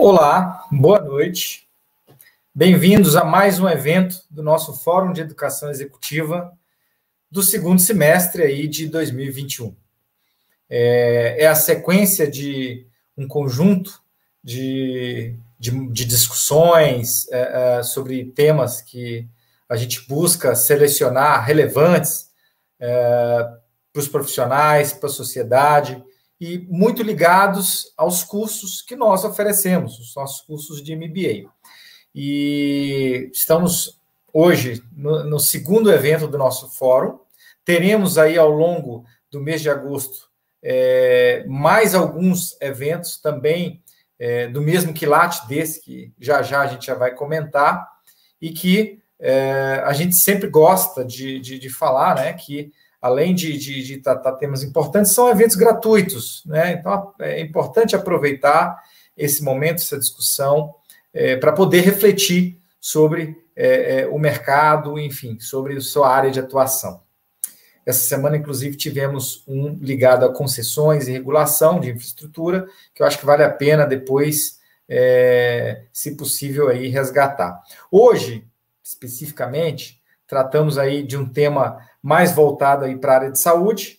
Olá, boa noite. Bem-vindos a mais um evento do nosso Fórum de Educação Executiva do segundo semestre aí de 2021. É a sequência de um conjunto de discussões sobre temas que a gente busca selecionar relevantes para os profissionais, para a sociedade, e muito ligados aos cursos que nós oferecemos, os nossos cursos de MBA. E estamos hoje no segundo evento do nosso fórum. Teremos aí ao longo do mês de agosto mais alguns eventos também do mesmo quilate desse, que já a gente já vai comentar, e que a gente sempre gosta de falar, né, que além de tratar temas importantes, são eventos gratuitos, né? Então, é importante aproveitar esse momento, essa discussão, para poder refletir sobre o mercado, enfim, sobre a sua área de atuação. Essa semana, inclusive, tivemos um ligado a concessões e regulação de infraestrutura, que eu acho que vale a pena depois, se possível, aí resgatar. Hoje, especificamente, tratamos aí de um tema mais voltado aí para a área de saúde.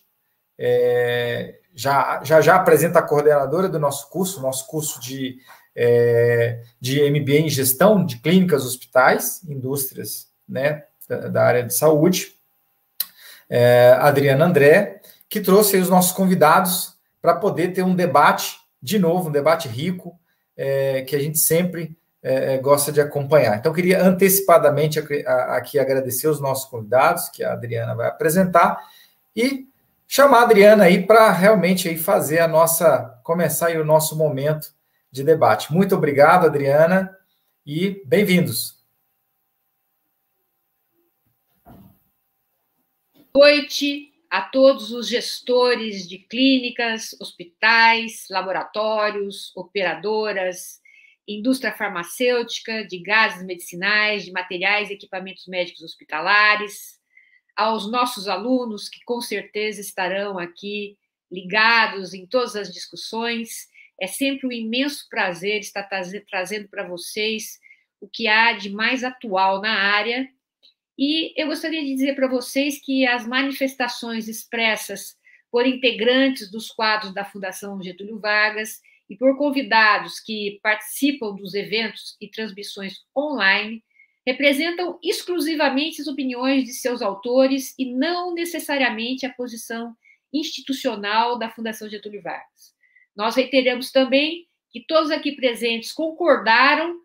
Já apresenta a coordenadora do nosso curso de MBA em gestão de clínicas, hospitais, indústrias, né, da área de saúde, Adriana André, que trouxe aí os nossos convidados para poder ter um debate, de novo, um debate rico, que a gente sempre gosta de acompanhar. Então, queria antecipadamente aqui agradecer os nossos convidados, que a Adriana vai apresentar, e chamar a Adriana aí para realmente aí começar aí o nosso momento de debate. Muito obrigado, Adriana, e bem-vindos. Boa noite a todos os gestores de clínicas, hospitais, laboratórios, operadoras, indústria farmacêutica, de gases medicinais, de materiais e equipamentos médicos hospitalares, aos nossos alunos que com certeza estarão aqui ligados em todas as discussões. É sempre um imenso prazer estar trazendo para vocês o que há de mais atual na área. E eu gostaria de dizer para vocês que as manifestações expressas por integrantes dos quadros da Fundação Getúlio Vargas e por convidados que participam dos eventos e transmissões online representam exclusivamente as opiniões de seus autores e não necessariamente a posição institucional da Fundação Getúlio Vargas. Nós reiteramos também que todos aqui presentes concordaram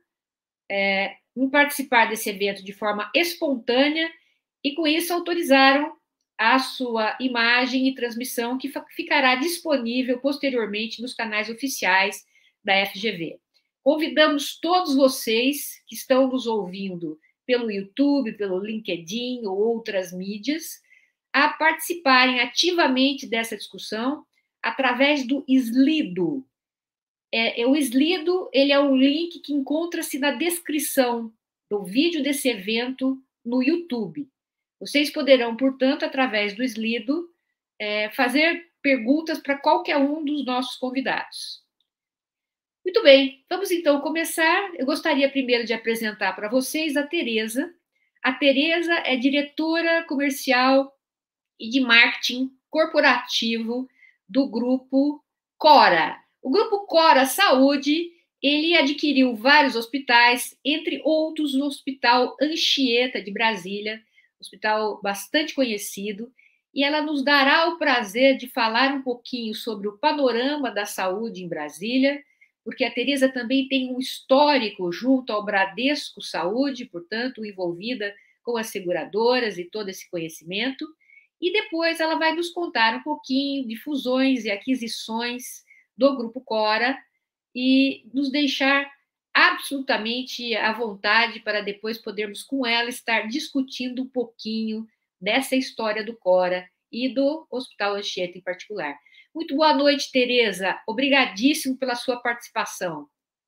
em participar desse evento de forma espontânea e, com isso, autorizaram a sua imagem e transmissão, que ficará disponível posteriormente nos canais oficiais da FGV. Convidamos todos vocês que estão nos ouvindo pelo YouTube, pelo LinkedIn ou outras mídias, a participarem ativamente dessa discussão através do Slido. O Slido, ele é um link que encontra-se na descrição do vídeo desse evento no YouTube. Vocês poderão, portanto, através do Slido, fazer perguntas para qualquer um dos nossos convidados. Muito bem, vamos então começar. Eu gostaria primeiro de apresentar para vocês a Tereza. A Tereza é diretora comercial e de marketing corporativo do Grupo Cora. O Grupo Cora Saúde, ele adquiriu vários hospitais, entre outros o Hospital Anchieta de Brasília, hospital bastante conhecido, e ela nos dará o prazer de falar um pouquinho sobre o panorama da saúde em Brasília, porque a Tereza também tem um histórico junto ao Bradesco Saúde, portanto, envolvida com as seguradoras e todo esse conhecimento. E depois ela vai nos contar um pouquinho de fusões e aquisições do Grupo Cora e nos deixar absolutamente à vontade para depois podermos com ela estar discutindo um pouquinho dessa história do Cora e do Hospital Anchieta em particular. Muito boa noite, Tereza. Obrigadíssimo pela sua participação.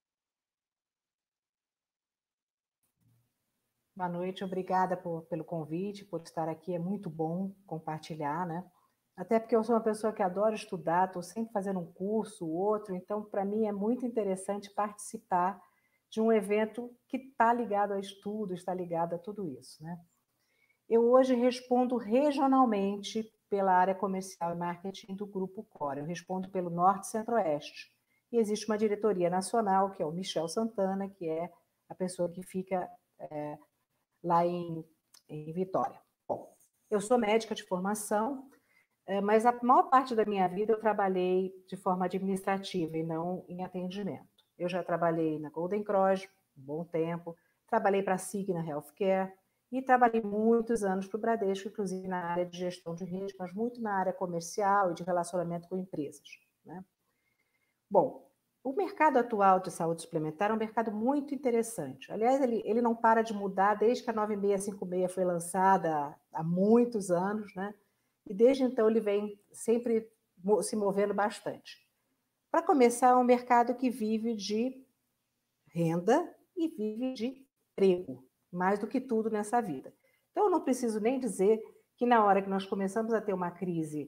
Boa noite, obrigada pelo convite, por estar aqui. É muito bom compartilhar, né, até porque eu sou uma pessoa que adora estudar, estou sempre fazendo um curso, outro, então, para mim, é muito interessante participar de um evento que está ligado a estudo, está ligado a tudo isso, né? Eu hoje respondo regionalmente pela área comercial e marketing do Grupo Core. Eu respondo pelo Norte e Centro-Oeste. E existe uma diretoria nacional, que é o Michel Santana, que é a pessoa que fica lá em Vitória. Bom, eu sou médica de formação, mas a maior parte da minha vida eu trabalhei de forma administrativa e não em atendimento. Eu já trabalhei na Golden Cross um bom tempo, trabalhei para a Cigna Healthcare e trabalhei muitos anos para o Bradesco, inclusive na área de gestão de rede, mas muito na área comercial e de relacionamento com empresas, né? Bom, o mercado atual de saúde suplementar é um mercado muito interessante. Aliás, ele não para de mudar desde que a 9656 foi lançada há muitos anos, né? E desde então ele vem sempre se movendo bastante. Para começar, é um mercado que vive de renda e vive de emprego, mais do que tudo nessa vida. Então, eu não preciso nem dizer que na hora que nós começamos a ter uma crise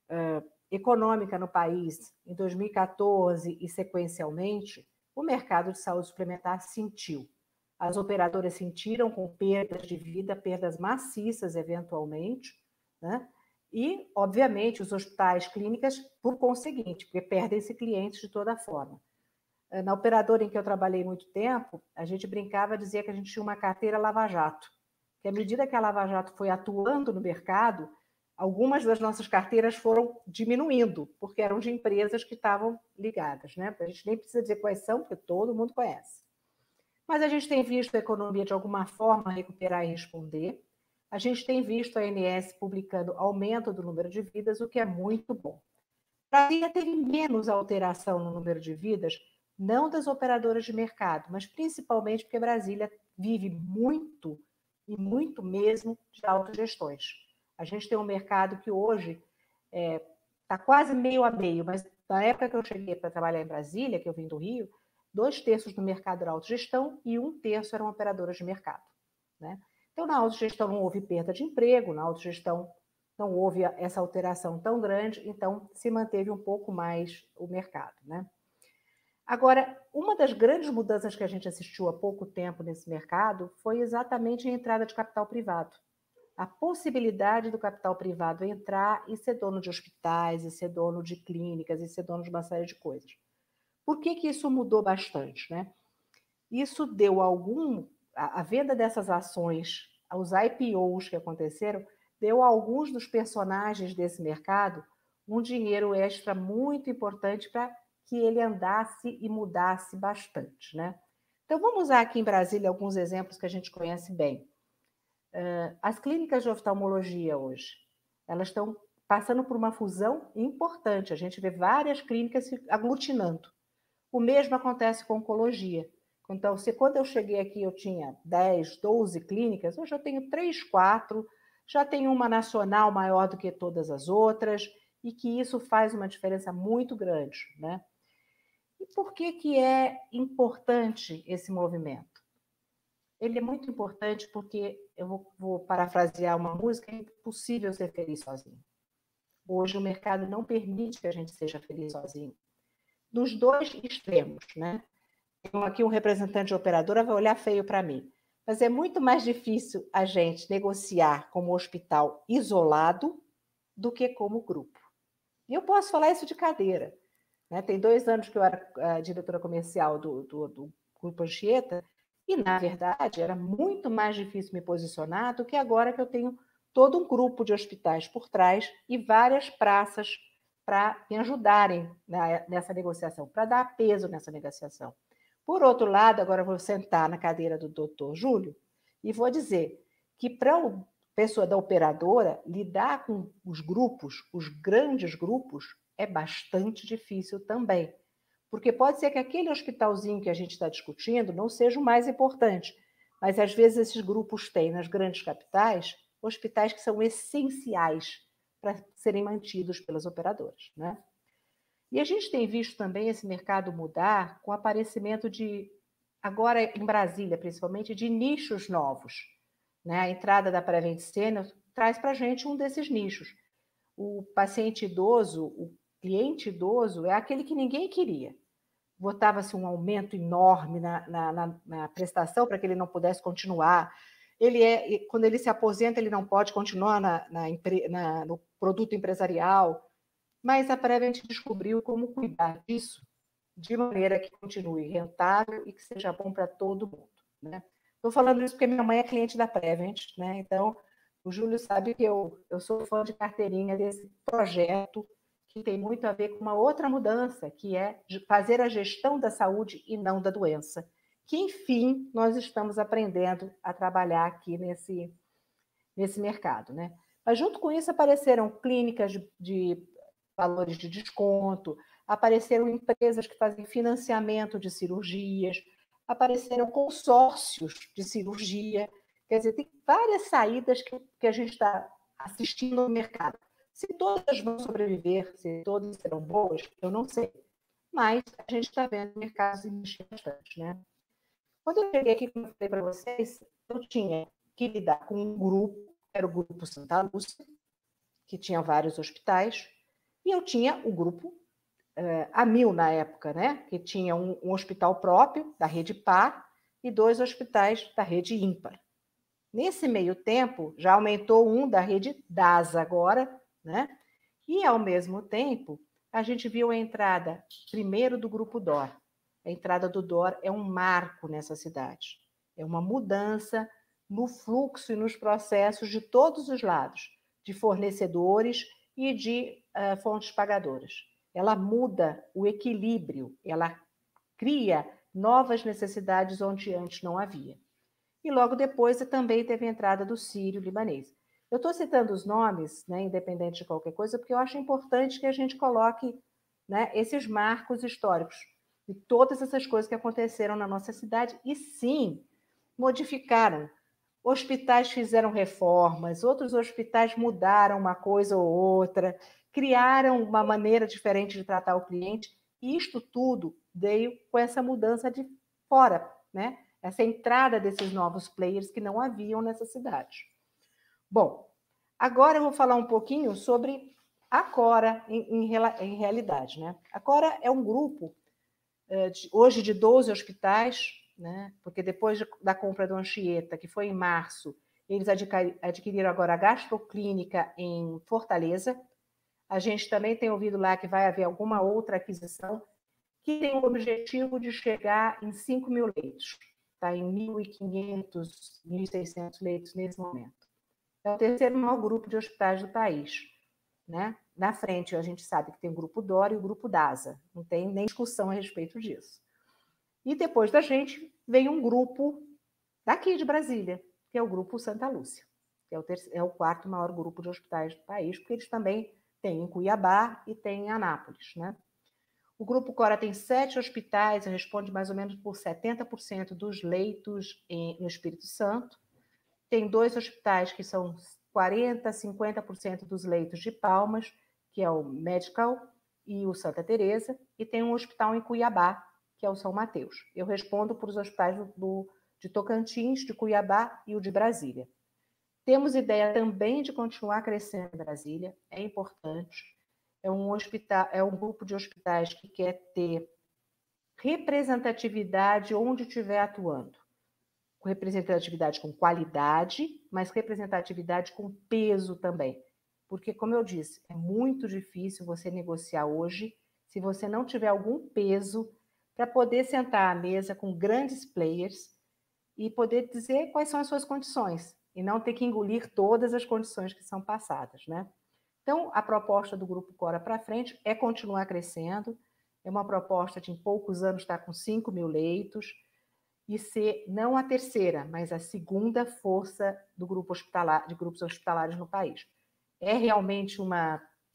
econômica no país, em 2014 e sequencialmente, o mercado de saúde suplementar sentiu. As operadoras sentiram com perdas de vida, perdas maciças eventualmente, né? E, obviamente, os hospitais, clínicas, por conseguinte, porque perdem-se clientes de toda forma. Na operadora em que eu trabalhei muito tempo, a gente brincava, dizia que a gente tinha uma carteira lava-jato, que à medida que a lava-jato foi atuando no mercado, algumas das nossas carteiras foram diminuindo, porque eram de empresas que estavam ligadas, né? A gente nem precisa dizer quais são, porque todo mundo conhece. Mas a gente tem visto a economia, de alguma forma, recuperar e responder. A gente tem visto a ANS publicando aumento do número de vidas, o que é muito bom. Brasília teve menos alteração no número de vidas, não das operadoras de mercado, mas principalmente porque Brasília vive muito, e muito mesmo, de autogestões. A gente tem um mercado que hoje está quase meio a meio, mas na época que eu cheguei para trabalhar em Brasília, que eu vim do Rio, 2/3 do mercado era autogestão e 1/3 eram operadoras de mercado, né? Então, na autogestão não houve perda de emprego, na autogestão não houve essa alteração tão grande, então se manteve um pouco mais o mercado, né? Agora, uma das grandes mudanças que a gente assistiu há pouco tempo nesse mercado foi exatamente a entrada de capital privado. A possibilidade do capital privado entrar e ser dono de hospitais, e ser dono de clínicas, e ser dono de uma série de coisas. Por que isso mudou bastante, né? Isso deu a venda dessas ações, os IPOs que aconteceram, deu a alguns dos personagens desse mercado um dinheiro extra muito importante para que ele andasse e mudasse bastante, né? Então, vamos usar aqui em Brasília alguns exemplos que a gente conhece bem. As clínicas de oftalmologia hoje, elas estão passando por uma fusão importante. A gente vê várias clínicas se aglutinando. O mesmo acontece com oncologia. Então, quando eu cheguei aqui, eu tinha 10, 12 clínicas, hoje eu tenho 3, 4, já tenho uma nacional maior do que todas as outras, e que isso faz uma diferença muito grande, né? E por que é importante esse movimento? Ele é muito importante porque, eu vou parafrasear uma música, é impossível ser feliz sozinho. Hoje o mercado não permite que a gente seja feliz sozinho. Dos dois extremos, né? Aqui um representante de operadora vai olhar feio para mim. Mas é muito mais difícil a gente negociar como hospital isolado do que como grupo. E eu posso falar isso de cadeira, né? Tem 2 anos que eu era diretora comercial do Grupo Anchieta e, na verdade, era muito mais difícil me posicionar do que agora que eu tenho todo um grupo de hospitais por trás e várias praças para me ajudarem nessa negociação, para dar peso nessa negociação. Por outro lado, agora eu vou sentar na cadeira do doutor Júlio e vou dizer que para a pessoa da operadora lidar com os grupos, os grandes grupos, é bastante difícil também. Porque pode ser que aquele hospitalzinho que a gente está discutindo não seja o mais importante, mas às vezes esses grupos têm nas grandes capitais hospitais que são essenciais para serem mantidos pelas operadoras, né? E a gente tem visto também esse mercado mudar com o aparecimento agora em Brasília, principalmente, de nichos novos, né? A entrada da Prevent Senior traz para a gente um desses nichos. o paciente idoso, o cliente idoso, é aquele que ninguém queria. Votava-se um aumento enorme na prestação para que ele não pudesse continuar. Quando ele se aposenta, ele não pode continuar no produto empresarial. Mas a Prevent descobriu como cuidar disso de maneira que continue rentável e que seja bom para todo mundo, né? Estou falando isso porque minha mãe é cliente da Prevent, né? Então, o Júlio sabe que eu sou fã de carteirinha desse projeto, que tem muito a ver com uma outra mudança, que é fazer a gestão da saúde e não da doença, que, enfim, nós estamos aprendendo a trabalhar aqui nesse mercado, né? Mas, junto com isso, apareceram clínicas de valores de desconto, apareceram empresas que fazem financiamento de cirurgias, apareceram consórcios de cirurgia. Quer dizer, tem várias saídas que a gente está assistindo no mercado. Se todas vão sobreviver, se todas serão boas, eu não sei. Mas a gente está vendo mercados investir bastante, né? Quando eu cheguei aqui, como eu falei para vocês, eu tinha que lidar com um grupo, era o Grupo Santa Lúcia, que tinha vários hospitais, e eu tinha o grupo Amil na época, né? Que tinha um hospital próprio, da rede Par, e 2 hospitais da rede Ímpar. Nesse meio tempo, já aumentou um da rede DASA agora, né? E, ao mesmo tempo, a gente viu a entrada, primeiro, do Grupo DOR. A entrada do DOR é um marco nessa cidade. É uma mudança no fluxo e nos processos de todos os lados, de fornecedores e de fontes pagadoras. Ela muda o equilíbrio, ela cria novas necessidades onde antes não havia. E logo depois também teve a entrada do sírio-libanês. Eu estou citando os nomes, né, independente de qualquer coisa, porque eu acho importante que a gente coloque, né, esses marcos históricos de todas essas coisas que aconteceram na nossa cidade e, sim, modificaram. Hospitais fizeram reformas, outros hospitais mudaram uma coisa ou outra, criaram uma maneira diferente de tratar o cliente, e isto tudo veio com essa mudança de fora, né? Essa entrada desses novos players que não haviam nessa cidade. Bom, agora eu vou falar um pouquinho sobre a Cora em realidade, né? A Cora é um grupo, hoje, de 12 hospitais, né? Porque depois da compra do Anchieta, que foi em março, eles adquiriram agora a Gastroclínica em Fortaleza. A gente também tem ouvido lá que vai haver alguma outra aquisição que tem o objetivo de chegar em 5.000 leitos. Está em 1.500, 1.600 leitos nesse momento. É o terceiro maior grupo de hospitais do país, né? Na frente, a gente sabe que tem o Grupo DOR e o Grupo DASA. Não tem nem discussão a respeito disso. E depois da gente, vem um grupo daqui de Brasília, que é o Grupo Santa Lúcia, que é o quarto maior grupo de hospitais do país, porque eles também têm em Cuiabá e têm em Anápolis, né? O Grupo Cora tem 7 hospitais, responde mais ou menos por 70% dos leitos no Espírito Santo. Tem 2 hospitais que são 40%, 50% dos leitos de Palmas, que é o Medical e o Santa Teresa, e tem um hospital em Cuiabá, que é o São Mateus. Eu respondo por os hospitais de Tocantins, de Cuiabá e o de Brasília. Temos ideia também de continuar crescendo em Brasília, é importante. É um grupo de hospitais que quer ter representatividade onde estiver atuando. Com representatividade com qualidade, mas representatividade com peso também. Porque, como eu disse, é muito difícil você negociar hoje se você não tiver algum peso para poder sentar à mesa com grandes players e poder dizer quais são as suas condições, e não ter que engolir todas as condições que são passadas, né? Então, a proposta do Grupo Cora para frente é continuar crescendo, é uma proposta de, em poucos anos, estar com 5.000 leitos e ser não a terceira, mas a segunda força do grupo hospitalar, de grupos hospitalares no país. É realmente uma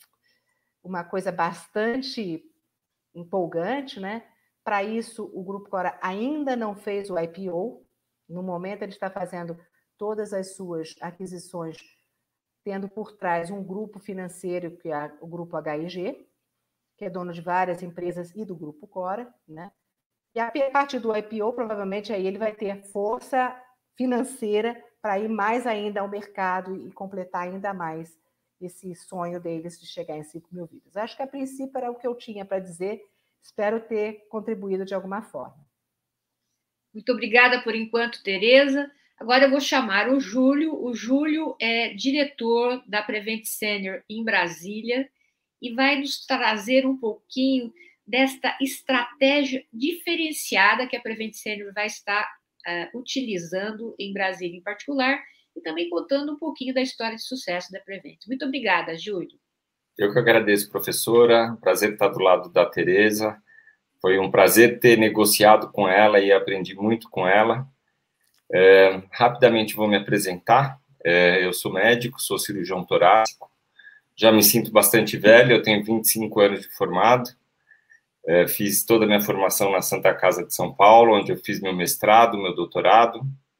coisa bastante empolgante, né? Para isso, o Grupo Cora ainda não fez o IPO. No momento, ele está fazendo todas as suas aquisições, tendo por trás um grupo financeiro, que é o Grupo HIG, que é dono de várias empresas e do Grupo Cora, né? E a partir do IPO, provavelmente, aí ele vai ter força financeira para ir mais ainda ao mercado e completar ainda mais esse sonho deles de chegar em 5 mil vidas. Acho que, a princípio, era o que eu tinha para dizer. Espero ter contribuído de alguma forma. Muito obrigada por enquanto, Tereza. Agora eu vou chamar o Júlio. O Júlio é diretor da Prevent Senior em Brasília e vai nos trazer um pouquinho desta estratégia diferenciada que a Prevent Senior vai estar utilizando em Brasília em particular, e também contando um pouquinho da história de sucesso da Prevent. Muito obrigada, Júlio. Eu que agradeço, professora. Prazer estar do lado da Tereza. Foi um prazer ter negociado com ela e aprendi muito com ela. Rapidamente vou me apresentar. Eu sou médico, sou cirurgião torácico. Já me sinto bastante velho, eu tenho 25 anos de formado. Fiz toda a minha formação na Santa Casa de São Paulo, onde eu fiz meu mestrado, meu doutorado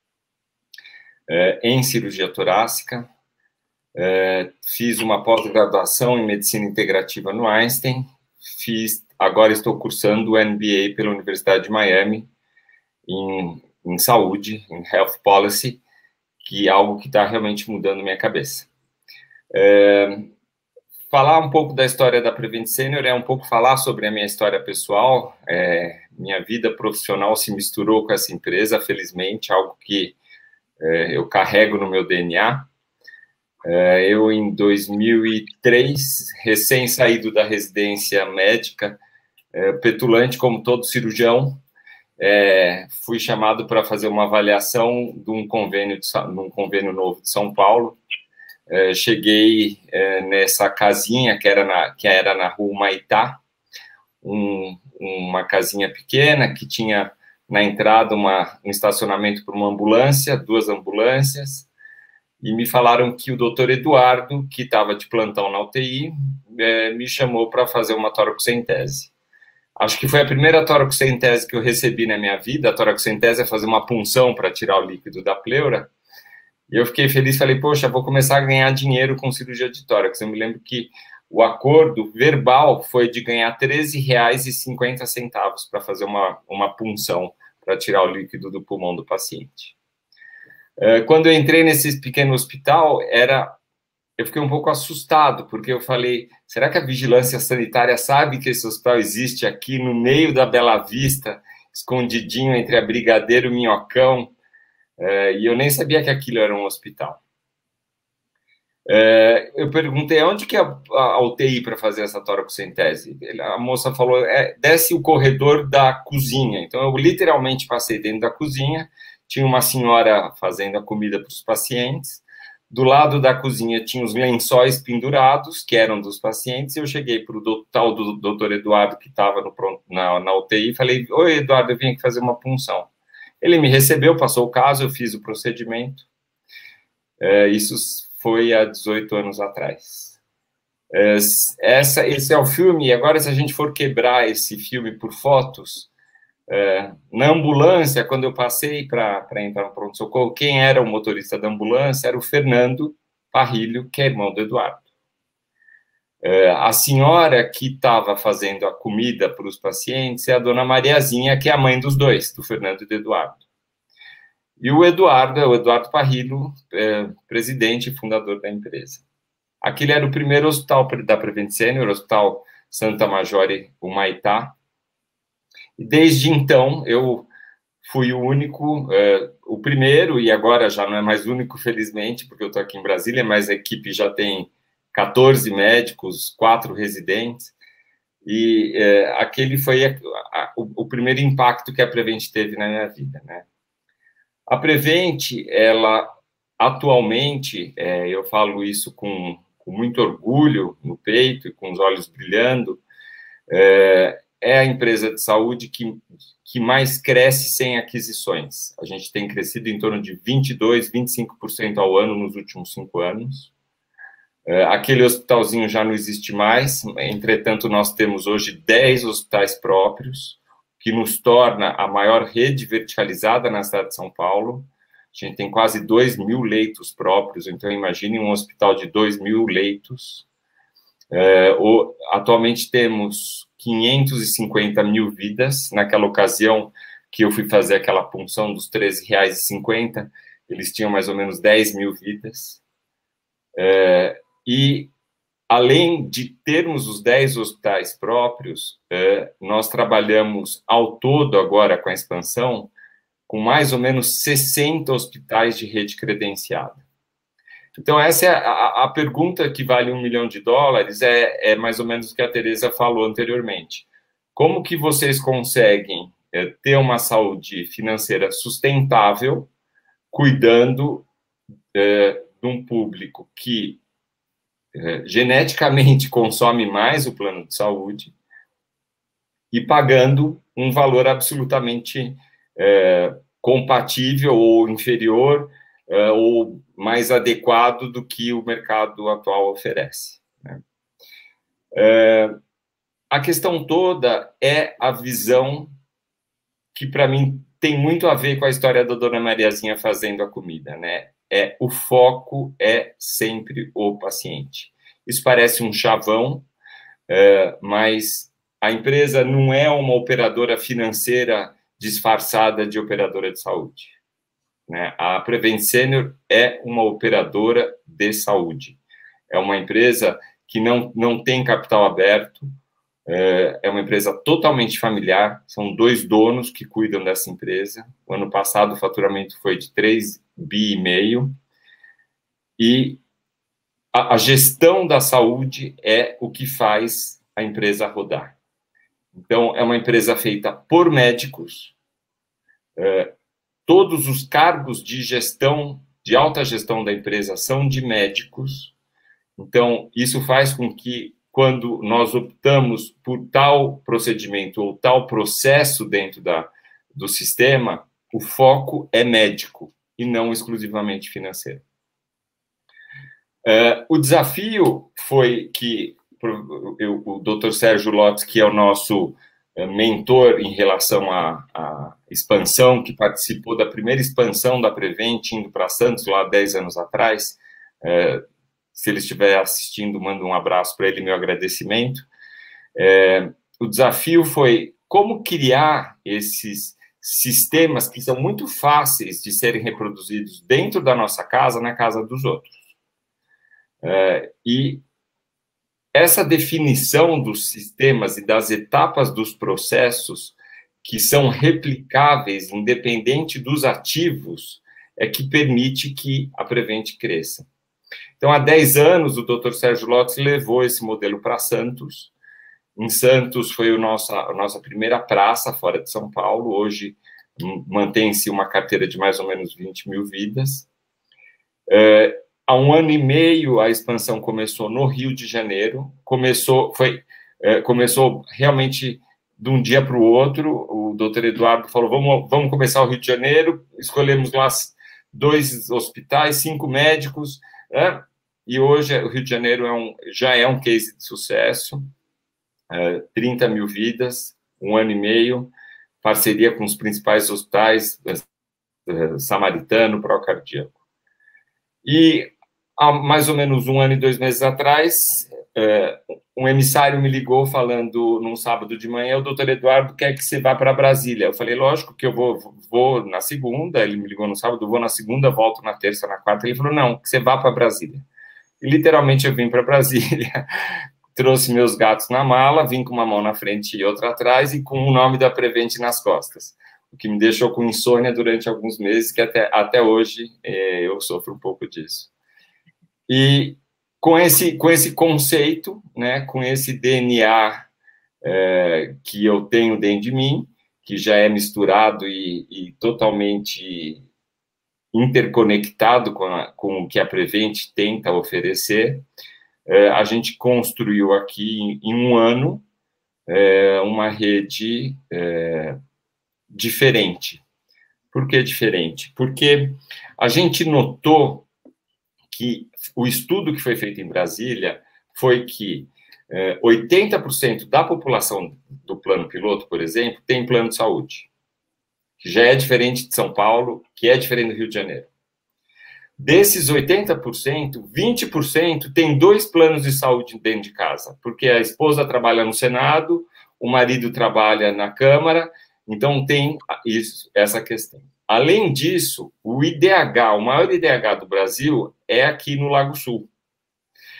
em cirurgia torácica. Fiz uma pós-graduação em medicina integrativa no Einstein. Agora estou cursando o MBA pela Universidade de Miami em saúde, em Health Policy, que é algo que está realmente mudando minha cabeça. Falar um pouco da história da Prevent Senior é um pouco falar sobre a minha história pessoal. Minha vida profissional se misturou com essa empresa, felizmente, algo que eu carrego no meu DNA. Eu, em 2003, recém-saído da residência médica, petulante como todo cirurgião, fui chamado para fazer uma avaliação de um convênio novo de São Paulo. Cheguei nessa casinha que era na rua Humaitá, uma casinha pequena que tinha na entrada um estacionamento para uma ambulância, 2 ambulâncias, e me falaram que o doutor Eduardo, que estava de plantão na UTI, me chamou para fazer uma toracocentese. Acho que foi a primeira toracocentese que eu recebi na minha vida. A toracocentese é fazer uma punção para tirar o líquido da pleura. E eu fiquei feliz, falei, poxa, vou começar a ganhar dinheiro com cirurgia de tórax. Eu me lembro que o acordo verbal foi de ganhar R$ 13,50 para fazer uma punção para tirar o líquido do pulmão do paciente. Quando eu entrei nesse pequeno hospital, eu fiquei um pouco assustado, porque eu falei, será que a vigilância sanitária sabe que esse hospital existe aqui no meio da Bela Vista, escondidinho entre a Brigadeiro e o Minhocão? E eu nem sabia que aquilo era um hospital. Eu perguntei, onde que é a UTI para fazer essa toracocentese? A moça falou, desce o corredor da cozinha. Então, eu literalmente passei dentro da cozinha, tinha uma senhora fazendo a comida para os pacientes, do lado da cozinha tinha os lençóis pendurados, que eram dos pacientes, e eu cheguei para o tal do doutor Eduardo, que estava na UTI, e falei, oi, Eduardo, eu vim aqui fazer uma punção. Ele me recebeu, passou o caso, eu fiz o procedimento. Isso foi há 18 anos atrás. Esse é o filme, e agora se a gente for quebrar esse filme por fotos, na ambulância, quando eu passei para entrar no pronto-socorro, quem era o motorista da ambulância era o Fernando Parrilho, que é irmão do Eduardo. A senhora que estava fazendo a comida para os pacientes é a dona Mariazinha, que é a mãe dos dois, do Fernando e do Eduardo. E o Eduardo é o Eduardo Parrilho, presidente e fundador da empresa. Aquele era o primeiro hospital da Prevent Senior, o Hospital Santa Majore Humaitá. E desde então, eu fui o único, o primeiro, e agora já não é mais único, felizmente, porque eu estou aqui em Brasília, mas a equipe já tem 14 médicos, 4 residentes, e aquele foi o primeiro impacto que a Prevent teve na minha vida, né? A Prevent, ela, atualmente, eu falo isso com muito orgulho no peito e com os olhos brilhando, é a empresa de saúde que mais cresce sem aquisições. A gente tem crescido em torno de 22%, 25% ao ano nos últimos 5 anos. Aquele hospitalzinho já não existe mais, entretanto, nós temos hoje 10 hospitais próprios, que nos torna a maior rede verticalizada na cidade de São Paulo. A gente tem quase 2.000 leitos próprios, então imagine um hospital de 2.000 leitos. Atualmente temos 550 mil vidas. Naquela ocasião que eu fui fazer aquela punção dos R$ 13,50, eles tinham mais ou menos 10 mil vidas. E, além de termos os 10 hospitais próprios, nós trabalhamos ao todo, agora com a expansão, com mais ou menos 60 hospitais de rede credenciada. Então, essa é a pergunta que vale $1 milhão, é mais ou menos o que a Tereza falou anteriormente. Como que vocês conseguem ter uma saúde financeira sustentável, cuidando de um público que geneticamente consome mais o plano de saúde e pagando um valor absolutamente compatível ou inferior ou mais adequado do que o mercado atual oferece, né? A questão toda é a visão que, para mim, tem muito a ver com a história da Dona Mariazinha fazendo a comida, né? O foco é sempre o paciente. Isso parece um chavão, mas a empresa não é uma operadora financeira disfarçada de operadora de saúde, né? A Prevent Senior é uma operadora de saúde. É uma empresa que não tem capital aberto, é uma empresa totalmente familiar, são 2 donos que cuidam dessa empresa. O ano passado o faturamento foi de 3,5 bi, e a gestão da saúde é o que faz a empresa rodar. Então, é uma empresa feita por médicos, todos os cargos de gestão, de alta gestão da empresa são de médicos. Então, isso faz com que, quando nós optamos por tal procedimento ou tal processo dentro do sistema, o foco é médico e não exclusivamente financeiro. O desafio foi que o Dr. Sérgio Lotz, que é o nosso mentor em relação à expansão, que participou da primeira expansão da Prevent, indo para Santos, lá 10 anos atrás, se ele estiver assistindo, mando um abraço para ele, meu agradecimento. O desafio foi como criar esses sistemas que são muito fáceis de serem reproduzidos dentro da nossa casa, na casa dos outros. E essa definição dos sistemas e das etapas dos processos que são replicáveis, independente dos ativos, é que permite que a Prevent cresça. Então, há 10 anos, o Dr. Sérgio Lotz levou esse modelo para Santos. Em Santos foi a nossa primeira praça fora de São Paulo. Hoje mantém-se uma carteira de mais ou menos 20 mil vidas. Há 1 ano e meio, a expansão começou no Rio de Janeiro. Começou realmente de um dia para o outro. O doutor Eduardo falou, vamos começar o Rio de Janeiro. Escolhemos lá 2 hospitais, 5 médicos, né? E hoje o Rio de Janeiro já é um case de sucesso. 30 mil vidas, 1 ano e meio, parceria com os principais hospitais, Samaritano, Procardíaco. E há mais ou menos 1 ano e 2 meses atrás, um emissário me ligou falando num sábado de manhã, o doutor Eduardo quer que você vá para Brasília. Eu falei, lógico que eu vou na segunda. Ele me ligou no sábado, eu vou na segunda, volto na terça, na quarta. Ele falou, não, que você vá para Brasília. E literalmente eu vim para Brasília, trouxe meus gatos na mala, vim com uma mão na frente e outra atrás e com o nome da Prevent nas costas, o que me deixou com insônia durante alguns meses, que até hoje eu sofro um pouco disso. E com esse conceito, né, com esse DNA que eu tenho dentro de mim, que já é misturado e totalmente interconectado com o que a Prevent tenta oferecer, a gente construiu aqui em 1 ano uma rede diferente. Por que diferente? Porque a gente notou que o estudo que foi feito em Brasília foi que 80% da população do plano piloto, por exemplo, tem plano de saúde, que já é diferente de São Paulo, que é diferente do Rio de Janeiro. Desses 80%, 20% tem 2 planos de saúde dentro de casa, porque a esposa trabalha no Senado, o marido trabalha na Câmara, então tem essa questão. Além disso, o IDH, o maior IDH do Brasil, é aqui no Lago Sul.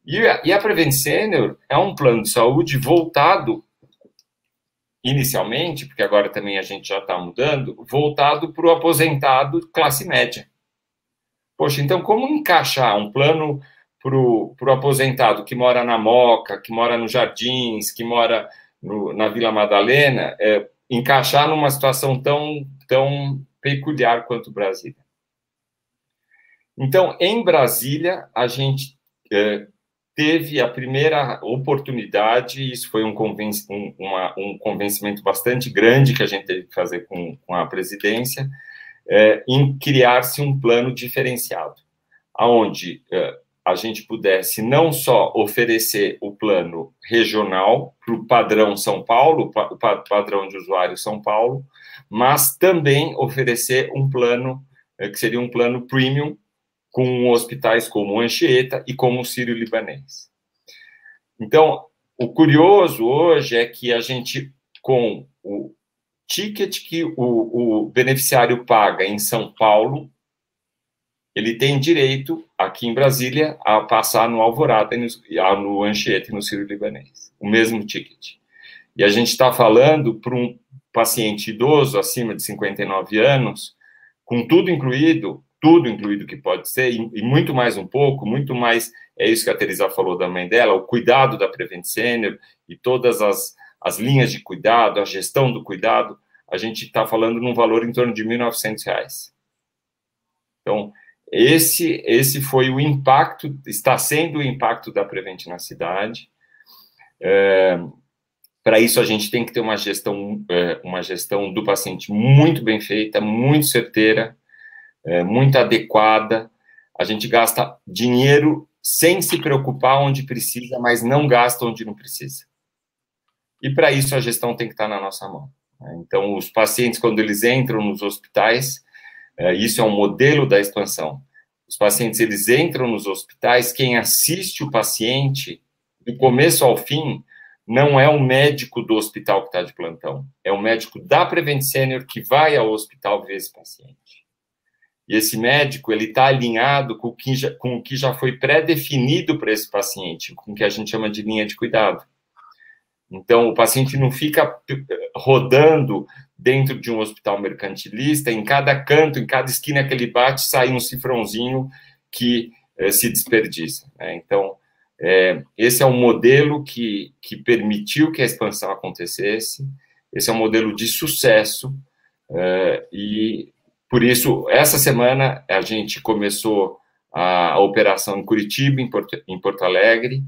E a Prevent Senior é um plano de saúde voltado, inicialmente, porque agora também a gente já está mudando, voltado para o aposentado classe média. Poxa, então como encaixar um plano para o aposentado que mora na Moca, que mora nos Jardins, que mora na Vila Madalena, encaixar numa situação tão peculiar quanto Brasília? Então, em Brasília, a gente teve a primeira oportunidade, isso foi um convencimento bastante grande que a gente teve que fazer com a presidência, em criar-se um plano diferenciado, onde a gente pudesse não só oferecer o plano regional para o padrão São Paulo, o padrão de usuário São Paulo, mas também oferecer um plano que seria um plano premium, com hospitais como o Anchieta e como o Sírio-Libanês. Então, o curioso hoje é que a gente, com o ticket que o beneficiário paga em São Paulo, ele tem direito, aqui em Brasília, a passar no Alvorada, no Anchieta e no Sírio-Libanês. O mesmo ticket. E a gente está falando para um paciente idoso, acima de 59 anos, com tudo incluído que pode ser, e muito mais um pouco, muito mais, é isso que a Teresa falou da mãe dela, o cuidado da Prevent Senior e todas as linhas de cuidado, a gestão do cuidado, a gente está falando num valor em torno de R$ 1.900. Então, esse foi o impacto, está sendo o impacto da Prevent na cidade. Para isso, a gente tem que ter uma gestão do paciente muito bem feita, muito certeira, muito adequada. A gente gasta dinheiro sem se preocupar onde precisa, mas não gasta onde não precisa. E para isso a gestão tem que estar na nossa mão. Então, os pacientes, quando eles entram nos hospitais, isso é um modelo da expansão. Os pacientes, eles entram nos hospitais, quem assiste o paciente, do começo ao fim, não é o médico do hospital que está de plantão, é o médico da Prevent Senior que vai ao hospital ver esse paciente. E esse médico, ele está alinhado com o que já foi pré-definido para esse paciente, com o que a gente chama de linha de cuidado. Então, o paciente não fica rodando dentro de um hospital mercantilista, em cada canto, em cada esquina que ele bate, sai um cifrãozinho que se desperdiça. Então, esse é um modelo que permitiu que a expansão acontecesse, esse é um modelo de sucesso, e por isso, essa semana, a gente começou a operação em Curitiba, em Porto Alegre.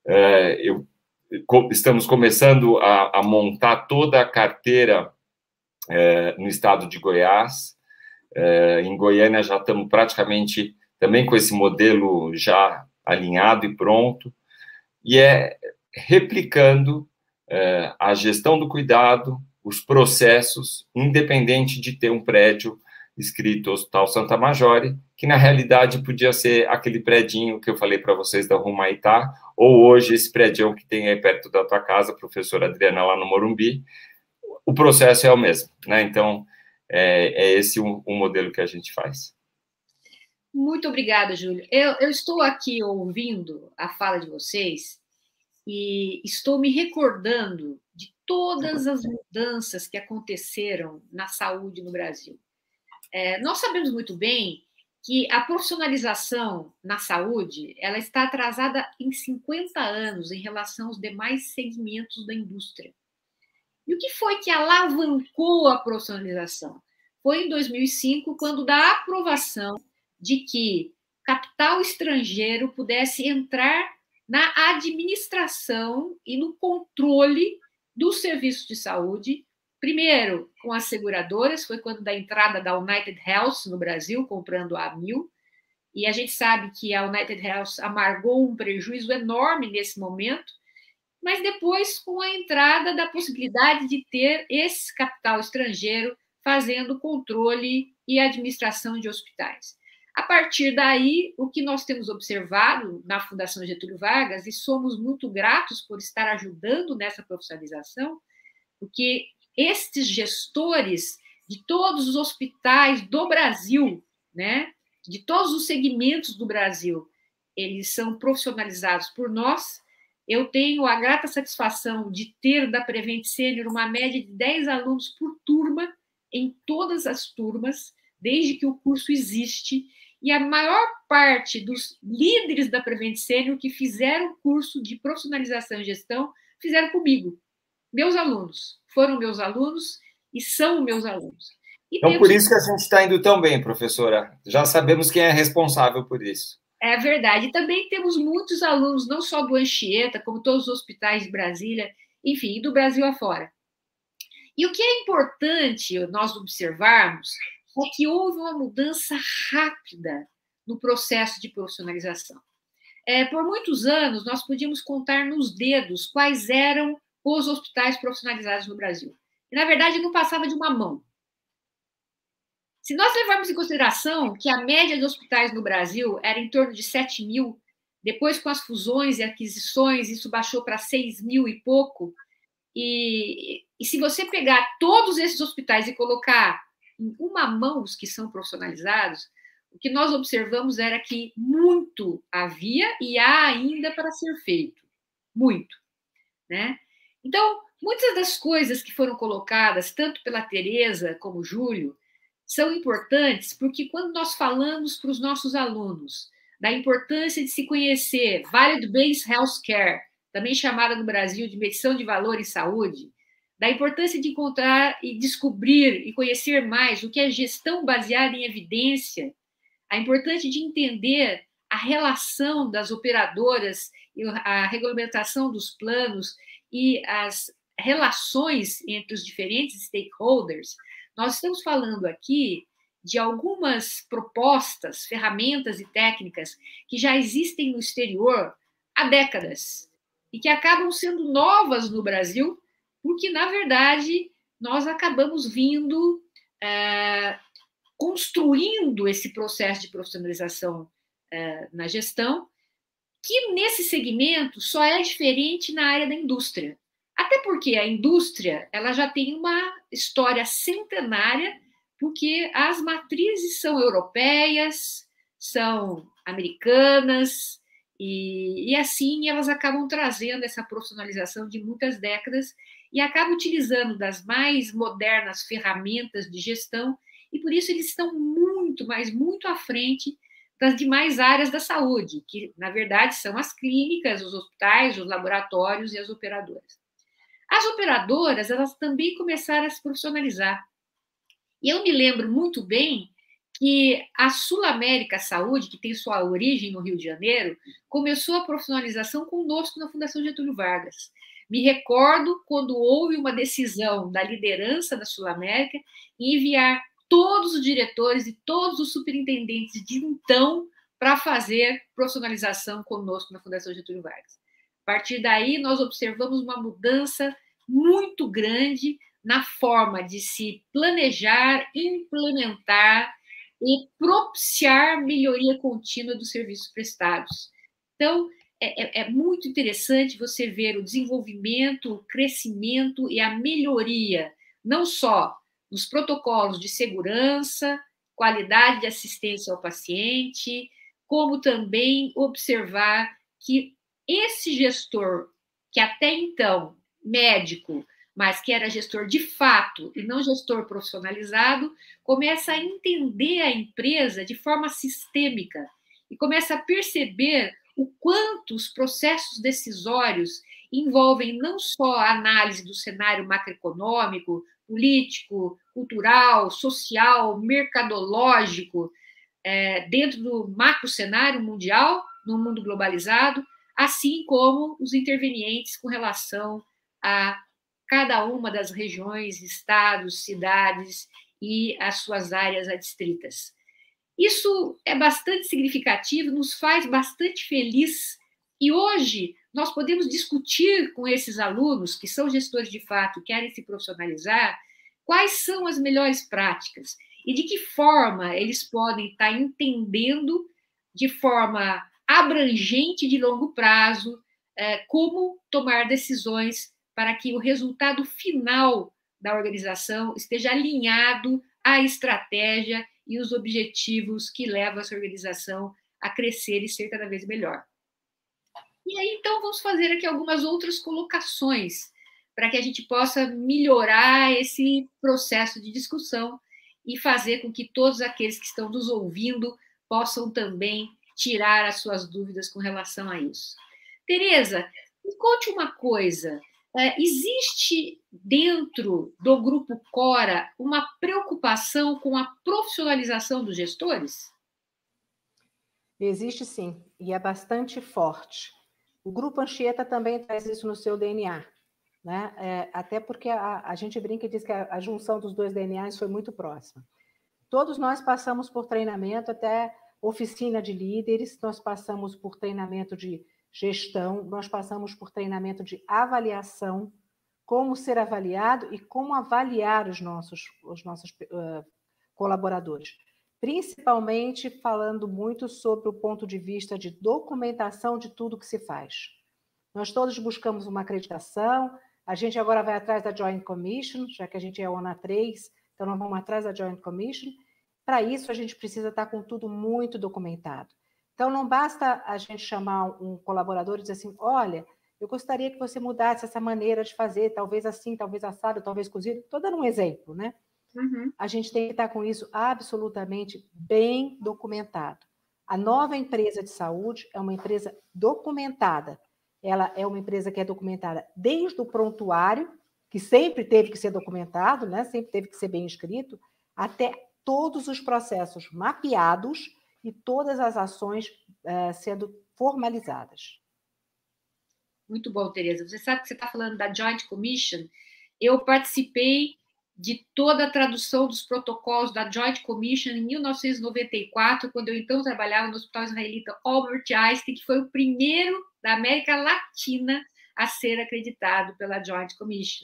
Estamos começando a montar toda a carteira no estado de Goiás. Em Goiânia, já estamos praticamente também com esse modelo já alinhado e pronto. E replicando a gestão do cuidado, os processos, independente de ter um prédio escrito Hospital Santa Maggiore, que na realidade podia ser aquele predinho que eu falei para vocês da Humaitá, ou hoje esse prédio que tem aí perto da tua casa, professora Adriana, lá no Morumbi. O processo é o mesmo, né? Então, é esse o modelo que a gente faz. Muito obrigada, Júlio. Eu estou aqui ouvindo a fala de vocês e estou me recordando de todas as mudanças que aconteceram na saúde no Brasil. Nós sabemos muito bem que a profissionalização na saúde ela está atrasada em 50 anos em relação aos demais segmentos da indústria. E o que foi que alavancou a profissionalização? Foi em 2005, quando da aprovação de que capital estrangeiro pudesse entrar na administração e no controle dos serviços de saúde. Primeiro, com as seguradoras, foi quando da entrada da United Health no Brasil, comprando a Amil, e a gente sabe que a United Health amargou um prejuízo enorme nesse momento, mas depois com a entrada da possibilidade de ter esse capital estrangeiro fazendo controle e administração de hospitais. A partir daí, o que nós temos observado na Fundação Getúlio Vargas, e somos muito gratos por estar ajudando nessa profissionalização, porque estes gestores de todos os hospitais do Brasil, né, de todos os segmentos do Brasil, eles são profissionalizados por nós. Eu tenho a grata satisfação de ter da Prevent Senior uma média de 10 alunos por turma, em todas as turmas, desde que o curso existe, e a maior parte dos líderes da Prevent Senior que fizeram o curso de profissionalização e gestão fizeram comigo. Meus alunos, foram meus alunos e são meus alunos. E então, por isso que a gente está indo tão bem, professora. Já sabemos quem é responsável por isso. É verdade. E também temos muitos alunos, não só do Anchieta, como todos os hospitais de Brasília, enfim, e do Brasil afora. E o que é importante nós observarmos é que houve uma mudança rápida no processo de profissionalização. Por muitos anos, nós podíamos contar nos dedos quais eram os hospitais profissionalizados no Brasil. E, na verdade, não passava de uma mão. Se nós levarmos em consideração que a média de hospitais no Brasil era em torno de 7 mil, depois com as fusões e aquisições, isso baixou para 6 mil e pouco, e se você pegar todos esses hospitais e colocar em uma mão os que são profissionalizados, o que nós observamos era que muito havia e há ainda para ser feito. Muito. Né? Então, muitas das coisas que foram colocadas, tanto pela Tereza como o Júlio, são importantes porque quando nós falamos para os nossos alunos da importância de se conhecer Value-Based Healthcare, também chamada no Brasil de medição de valor em saúde, da importância de encontrar e descobrir e conhecer mais o que é gestão baseada em evidência, a importância de entender a relação das operadoras, a regulamentação dos planos e as relações entre os diferentes stakeholders, nós estamos falando aqui de algumas propostas, ferramentas e técnicas que já existem no exterior há décadas e que acabam sendo novas no Brasil, porque, na verdade, nós acabamos vindo construindo esse processo de profissionalização na gestão, que nesse segmento só é diferente na área da indústria. Até porque a indústria ela já tem uma história centenária, porque as matrizes são europeias, são americanas, e assim elas acabam trazendo essa profissionalização de muitas décadas e acabam utilizando das mais modernas ferramentas de gestão, e por isso eles estão muito, mas muito à frente das demais áreas da saúde, que, na verdade, são as clínicas, os hospitais, os laboratórios e as operadoras. As operadoras, elas também começaram a se profissionalizar. E eu me lembro muito bem que a Sul América Saúde, que tem sua origem no Rio de Janeiro, começou a profissionalização conosco na Fundação Getúlio Vargas. Me recordo quando houve uma decisão da liderança da Sul América em enviar todos os diretores e todos os superintendentes de então para fazer profissionalização conosco na Fundação Getúlio Vargas. A partir daí, nós observamos uma mudança muito grande na forma de se planejar, implementar e propiciar melhoria contínua dos serviços prestados. Então, é muito interessante você ver o desenvolvimento, o crescimento e a melhoria, não só nos protocolos de segurança, qualidade de assistência ao paciente, como também observar que esse gestor, que até então, médico, mas que era gestor de fato e não gestor profissionalizado, começa a entender a empresa de forma sistêmica e começa a perceber o quanto os processos decisórios envolvem não só a análise do cenário macroeconômico, político, cultural, social, mercadológico, dentro do macro cenário mundial, no mundo globalizado, assim como os intervenientes com relação a cada uma das regiões, estados, cidades e as suas áreas adstritas. Isso é bastante significativo, nos faz bastante feliz, e hoje nós podemos discutir com esses alunos, que são gestores de fato, querem se profissionalizar, quais são as melhores práticas e de que forma eles podem estar entendendo de forma abrangente de longo prazo como tomar decisões para que o resultado final da organização esteja alinhado à estratégia e os objetivos que levam essa organização a crescer e ser cada vez melhor. E aí, então, vamos fazer aqui algumas outras colocações para que a gente possa melhorar esse processo de discussão e fazer com que todos aqueles que estão nos ouvindo possam também tirar as suas dúvidas com relação a isso. Tereza, me conte uma coisa. Existe dentro do Grupo Cora uma preocupação com a profissionalização dos gestores? Existe sim, e é bastante forte. O Grupo Anchieta também traz isso no seu DNA, né? Até porque a gente brinca e diz que a junção dos dois DNAs foi muito próxima. Todos nós passamos por treinamento, até oficina de líderes, nós passamos por treinamento de gestão, nós passamos por treinamento de avaliação, como ser avaliado e como avaliar os nossos colaboradores. Principalmente falando muito sobre o ponto de vista de documentação de tudo que se faz. Nós todos buscamos uma acreditação, a gente agora vai atrás da Joint Commission, já que a gente é ONA 3, então nós vamos atrás da Joint Commission. Para isso, a gente precisa estar com tudo muito documentado. Então, não basta a gente chamar um colaborador e dizer assim, olha, eu gostaria que você mudasse essa maneira de fazer, talvez assim, talvez assado, talvez cozido. Estou dando um exemplo, né? Uhum. A gente tem que estar com isso absolutamente bem documentado. A nova empresa de saúde é uma empresa documentada. Ela é uma empresa que é documentada desde o prontuário, que sempre teve que ser documentado, né? Sempre teve que ser bem escrito, até todos os processos mapeados e todas as ações sendo formalizadas. Muito bom, Tereza. Você sabe que você está falando da Joint Commission. Eu participei de toda a tradução dos protocolos da Joint Commission em 1994, quando eu então trabalhava no Hospital Israelita Albert Einstein, que foi o primeiro da América Latina a ser acreditado pela Joint Commission.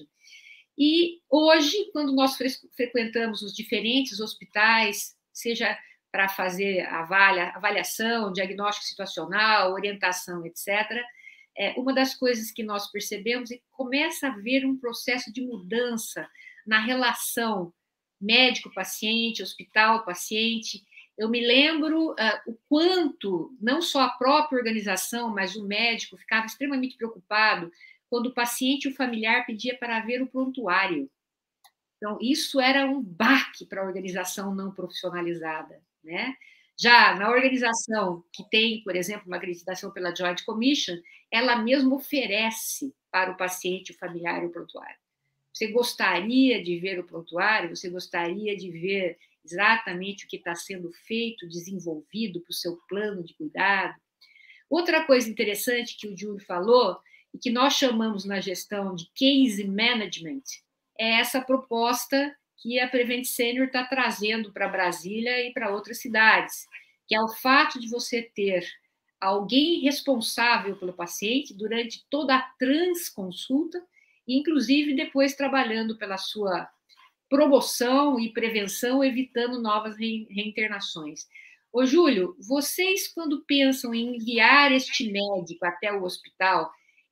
E hoje, quando nós frequentamos os diferentes hospitais, seja para fazer avaliação, diagnóstico situacional, orientação, etc., uma das coisas que nós percebemos é que começa a haver um processo de mudança na relação médico-paciente, hospital-paciente. Eu me lembro o quanto, não só a própria organização, mas o médico ficava extremamente preocupado quando o paciente e o familiar pedia para ver o prontuário. Então, isso era um baque para a organização não profissionalizada, né? Já na organização que tem, por exemplo, uma acreditação pela Joint Commission, ela mesma oferece para o paciente, o familiar e o prontuário. Você gostaria de ver o prontuário? Você gostaria de ver exatamente o que está sendo feito, desenvolvido para o seu plano de cuidado? Outra coisa interessante que o Júlio falou, e que nós chamamos na gestão de case management, é essa proposta que a Prevent Senior está trazendo para Brasília e para outras cidades, que é o fato de você ter alguém responsável pelo paciente durante toda a transconsulta, inclusive depois trabalhando pela sua promoção e prevenção, evitando novas reinternações. Ô, Júlio, vocês, quando pensam em enviar este médico até o hospital,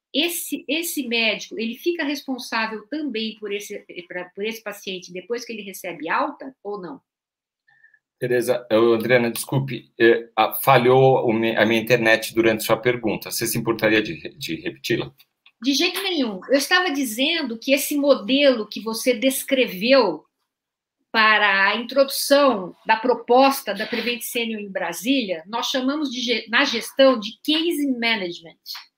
esse médico, ele fica responsável também por esse paciente depois que ele recebe alta ou não? Tereza, Adriana, desculpe, falhou a minha internet durante sua pergunta. Você se importaria de repeti-la? De jeito nenhum. Eu estava dizendo que esse modelo que você descreveu para a introdução da proposta da Prevent Senior em Brasília, nós chamamos na gestão de case management.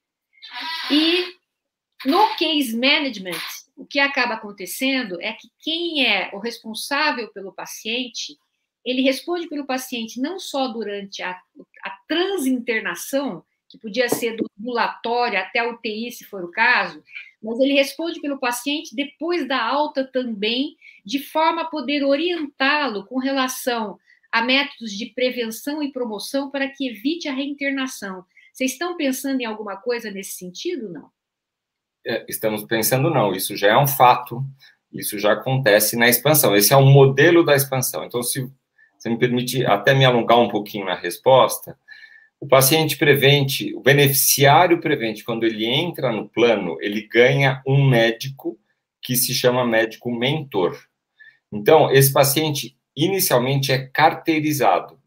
E no case management, o que acaba acontecendo é que quem é o responsável pelo paciente, ele responde pelo paciente não só durante a transinternação, que podia ser do ambulatório até a UTI, se for o caso, mas ele responde pelo paciente depois da alta também, de forma a poder orientá-lo com relação a métodos de prevenção e promoção para que evite a reinternação. Vocês estão pensando em alguma coisa nesse sentido, não? Estamos pensando não, isso já é um fato, isso já acontece na expansão, esse é um modelo da expansão. Então, se você me permite até me alongar um pouquinho na resposta, o paciente Prevent, o beneficiário Prevent, quando ele entra no plano, ele ganha um médico que se chama médico mentor. Então, esse paciente inicialmente é carteirizado.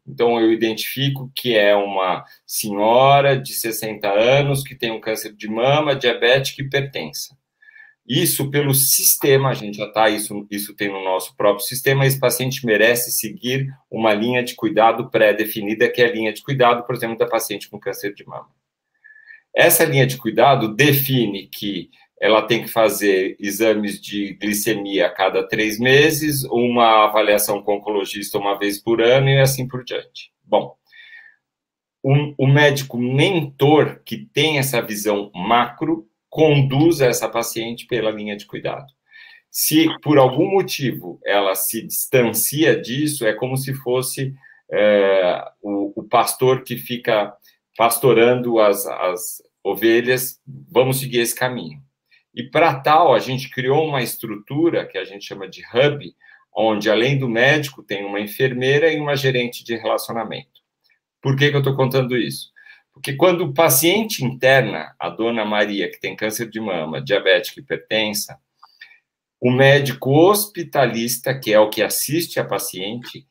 Então, eu identifico que é uma senhora de 60 anos que tem um câncer de mama, diabética e hipertensa. Isso pelo sistema, a gente já está, isso tem no nosso próprio sistema, esse paciente merece seguir uma linha de cuidado pré-definida, que é a linha de cuidado, por exemplo, da paciente com câncer de mama. Essa linha de cuidado define que ela tem que fazer exames de glicemia a cada 3 meses, uma avaliação com oncologista uma vez por ano e assim por diante. Bom, o médico mentor que tem essa visão macro conduz essa paciente pela linha de cuidado. Se, por algum motivo, ela se distancia disso, é como se fosse o pastor que fica pastorando as ovelhas, vamos seguir esse caminho. E, para tal, a gente criou uma estrutura que a gente chama de hub, onde, além do médico, tem uma enfermeira e uma gerente de relacionamento. Por que eu estou contando isso? Porque quando o paciente interna, a dona Maria, que tem câncer de mama, diabética e hipertensa, o médico hospitalista, que é o que assiste a paciente,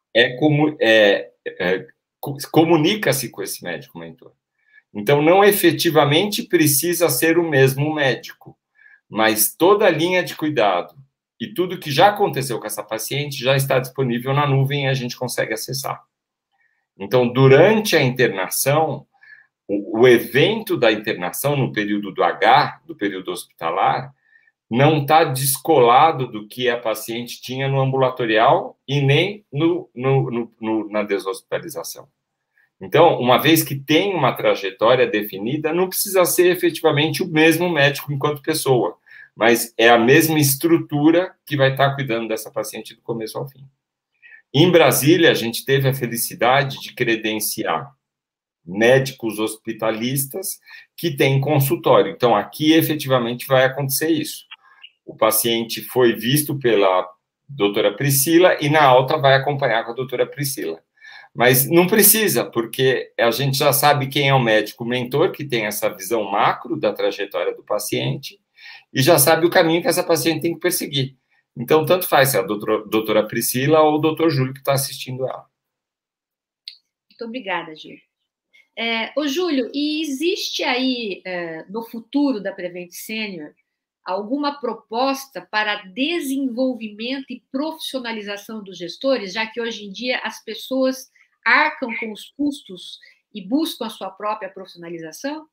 comunica-se com esse médico mentor. Então, não efetivamente precisa ser o mesmo médico, mas toda a linha de cuidado e tudo que já aconteceu com essa paciente já está disponível na nuvem e a gente consegue acessar. Então, durante a internação, o evento da internação no período do H, do período hospitalar, não está descolado do que a paciente tinha no ambulatorial e nem na deshospitalização. Então, uma vez que tem uma trajetória definida, não precisa ser efetivamente o mesmo médico enquanto pessoa, mas é a mesma estrutura que vai estar cuidando dessa paciente do começo ao fim. Em Brasília, a gente teve a felicidade de credenciar médicos hospitalistas que têm consultório. Então, aqui, efetivamente, vai acontecer isso. O paciente foi visto pela doutora Priscila e, na alta, vai acompanhar com a doutora Priscila. Mas não precisa, porque a gente já sabe quem é o médico mentor, que tem essa visão macro da trajetória do paciente, e já sabe o caminho que essa paciente tem que perseguir. Então, tanto faz se é a doutora Priscila ou o doutor Júlio que está assistindo ela. Muito obrigada, Júlio. Ô, Júlio, e existe aí, no futuro da Prevent Senior, alguma proposta para desenvolvimento e profissionalização dos gestores, já que hoje em dia as pessoas arcam com os custos e buscam a sua própria profissionalização?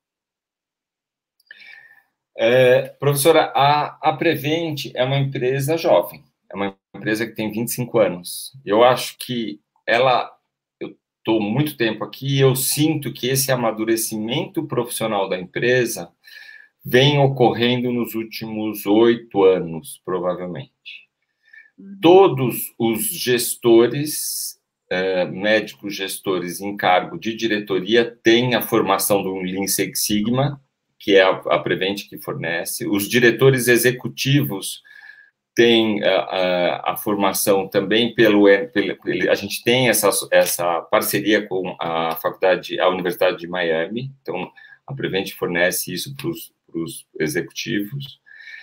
Professora, a Prevent é uma empresa jovem, é uma empresa que tem 25 anos. Eu acho que eu estou muito tempo aqui e eu sinto que esse amadurecimento profissional da empresa vem ocorrendo nos últimos 8 anos, provavelmente. Todos os gestores, médicos gestores em cargo de diretoria, têm a formação do Lean Six Sigma, que é a Prevent que fornece. Os diretores executivos têm a formação também a gente tem essa parceria com a Universidade de Miami, então a Prevent fornece isso para os executivos.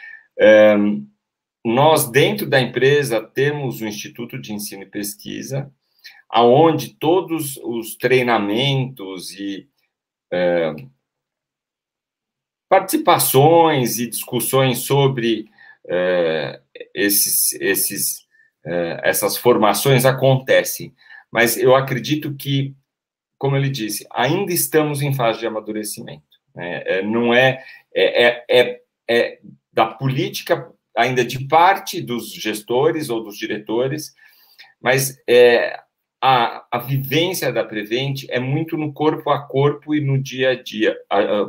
Nós, dentro da empresa, temos o Instituto de Ensino e Pesquisa, onde todos os treinamentos e participações e discussões sobre essas formações acontecem. Mas eu acredito que, como ele disse, ainda estamos em fase de amadurecimento. Não é da política ainda de parte dos gestores ou dos diretores, mas a vivência da Prevent é muito no corpo a corpo e no dia a dia.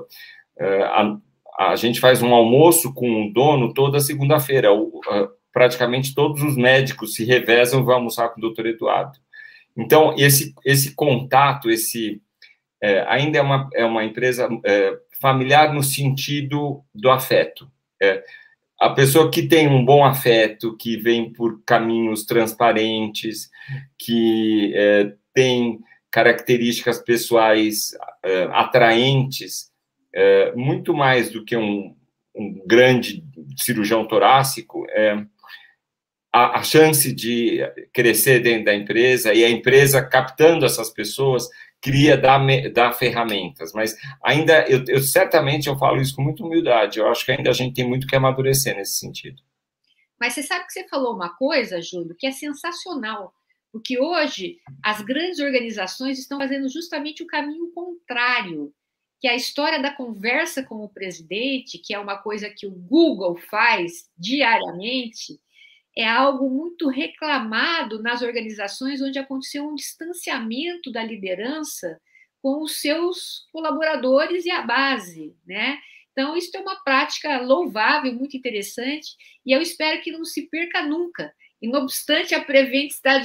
A gente faz um almoço com o dono toda segunda-feira. Praticamente todos os médicos se revezam e vão almoçar com o doutor Eduardo. Então, esse contato, ainda é uma empresa familiar no sentido do afeto. A pessoa que tem um bom afeto, que vem por caminhos transparentes, que tem características pessoais atraentes, muito mais do que um grande cirurgião torácico, a chance de crescer dentro da empresa, e a empresa, captando essas pessoas, dá ferramentas. Mas ainda, certamente eu falo isso com muita humildade, eu acho que ainda a gente tem muito que amadurecer nesse sentido. Mas você sabe que você falou uma coisa, Júlio, que é sensacional, porque hoje as grandes organizações estão fazendo justamente o caminho contrário, que é a história da conversa com o presidente, que é uma coisa que o Google faz diariamente, é algo muito reclamado nas organizações onde aconteceu um distanciamento da liderança com os seus colaboradores e a base, né? Então, isso é uma prática louvável, muito interessante, e eu espero que não se perca nunca. E, não obstante a Prevent estar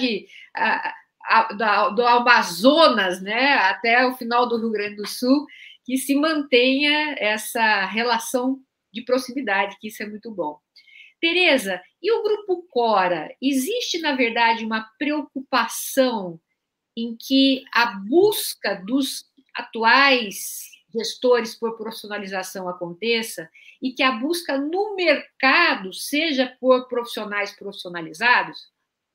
do Amazonas, né, até o final do Rio Grande do Sul, que se mantenha essa relação de proximidade, que isso é muito bom. Tereza, e o Grupo Cora? Existe, na verdade, uma preocupação em que a busca dos atuais gestores por profissionalização aconteça e que a busca no mercado seja por profissionais profissionalizados?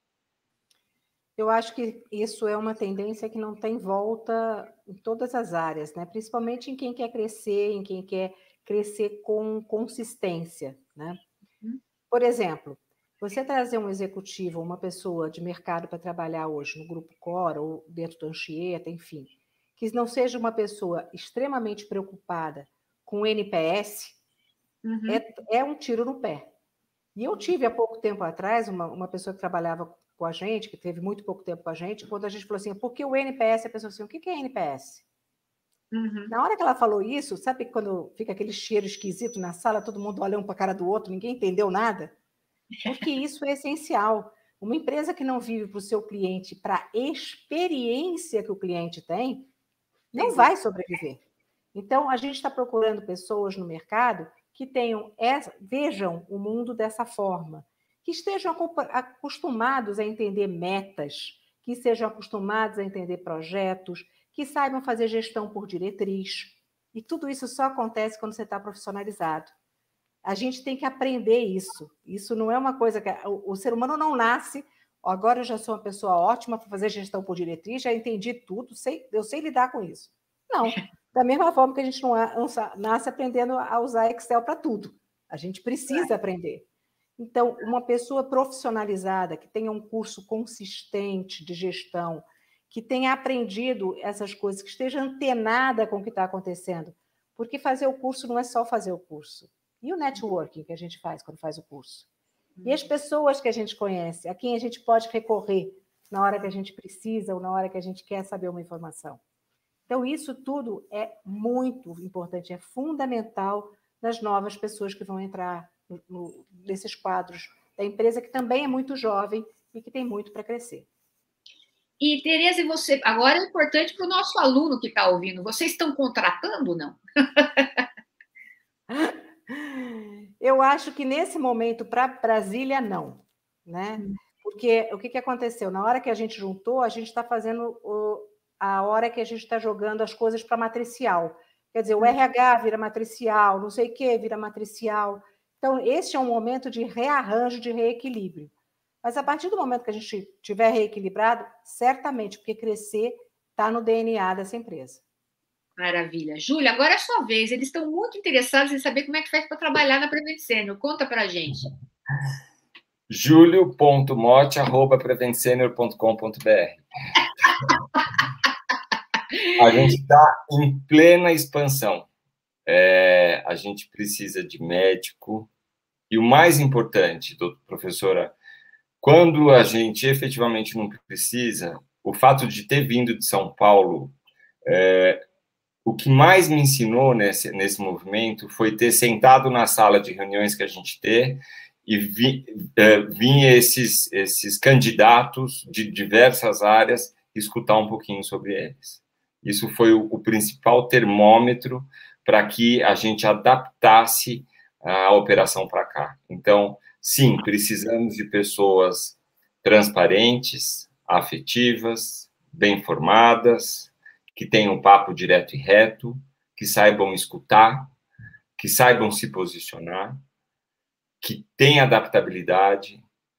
Eu acho que isso é uma tendência que não tem volta em todas as áreas, né? Principalmente em quem quer crescer, em quem quer crescer com consistência, né? Por exemplo, você trazer um executivo, uma pessoa de mercado para trabalhar hoje no Grupo Cora ou dentro do Anchieta, enfim, que não seja uma pessoa extremamente preocupada com o NPS, é um tiro no pé. E eu tive há pouco tempo atrás uma pessoa que trabalhava com a gente, que teve muito pouco tempo com a gente, quando a gente falou assim, por que o NPS? A pessoa assim, o que é NPS? Na hora que ela falou isso, sabe quando fica aquele cheiro esquisito na sala, todo mundo olhando para a cara do outro, ninguém entendeu nada? Porque isso é essencial. Uma empresa que não vive para o seu cliente, para a experiência que o cliente tem, não vai sobreviver. Então, a gente está procurando pessoas no mercado que vejam o mundo dessa forma, que estejam acostumados a entender metas, que sejam acostumados a entender projetos, que saibam fazer gestão por diretriz. E tudo isso só acontece quando você está profissionalizado. A gente tem que aprender isso. Isso não é uma coisa que... O ser humano não nasce, agora eu já sou uma pessoa ótima para fazer gestão por diretriz, já entendi tudo, eu sei lidar com isso. Não. Da mesma forma que a gente não nasce aprendendo a usar Excel para tudo. A gente precisa aprender. Então, uma pessoa profissionalizada, que tenha um curso consistente de gestão, que tenha aprendido essas coisas, que esteja antenada com o que está acontecendo. Porque fazer o curso não é só fazer o curso. E o networking que a gente faz quando faz o curso? E as pessoas que a gente conhece, a quem a gente pode recorrer na hora que a gente precisa ou na hora que a gente quer saber uma informação. Então, isso tudo é muito importante, é fundamental nas novas pessoas que vão entrar nesses quadros da empresa, que também é muito jovem e que tem muito para crescer. E, Tereza, você agora é importante para o nosso aluno que está ouvindo. Vocês estão contratando ou não? Eu acho que nesse momento, para Brasília, não. Né? Porque o que aconteceu? Na hora que a gente juntou, a gente está fazendo a hora que a gente está jogando as coisas para matricial. Quer dizer, o RH vira matricial, não sei o que vira matricial. Então, esse é um momento de rearranjo, de reequilíbrio. Mas a partir do momento que a gente tiver reequilibrado, certamente, porque crescer está no DNA dessa empresa. Maravilha. Júlia, agora é a sua vez. Eles estão muito interessados em saber como é que faz para trabalhar na Prevent Senior. Conta para a gente. julio.mote@preventsenior.com.br. A gente está em plena expansão. A gente precisa de médico. E o mais importante, professora, quando a gente efetivamente não precisa, o fato de ter vindo de São Paulo, o que mais me ensinou nesse movimento foi ter sentado na sala de reuniões que a gente tem e vinha esses candidatos de diversas áreas escutar um pouquinho sobre eles. Isso foi o principal termômetro para que a gente adaptasse a operação para cá. Então, sim, precisamos de pessoas transparentes, afetivas, bem formadas, que tenham um papo direto e reto, que saibam escutar, que saibam se posicionar, que tenham adaptabilidade,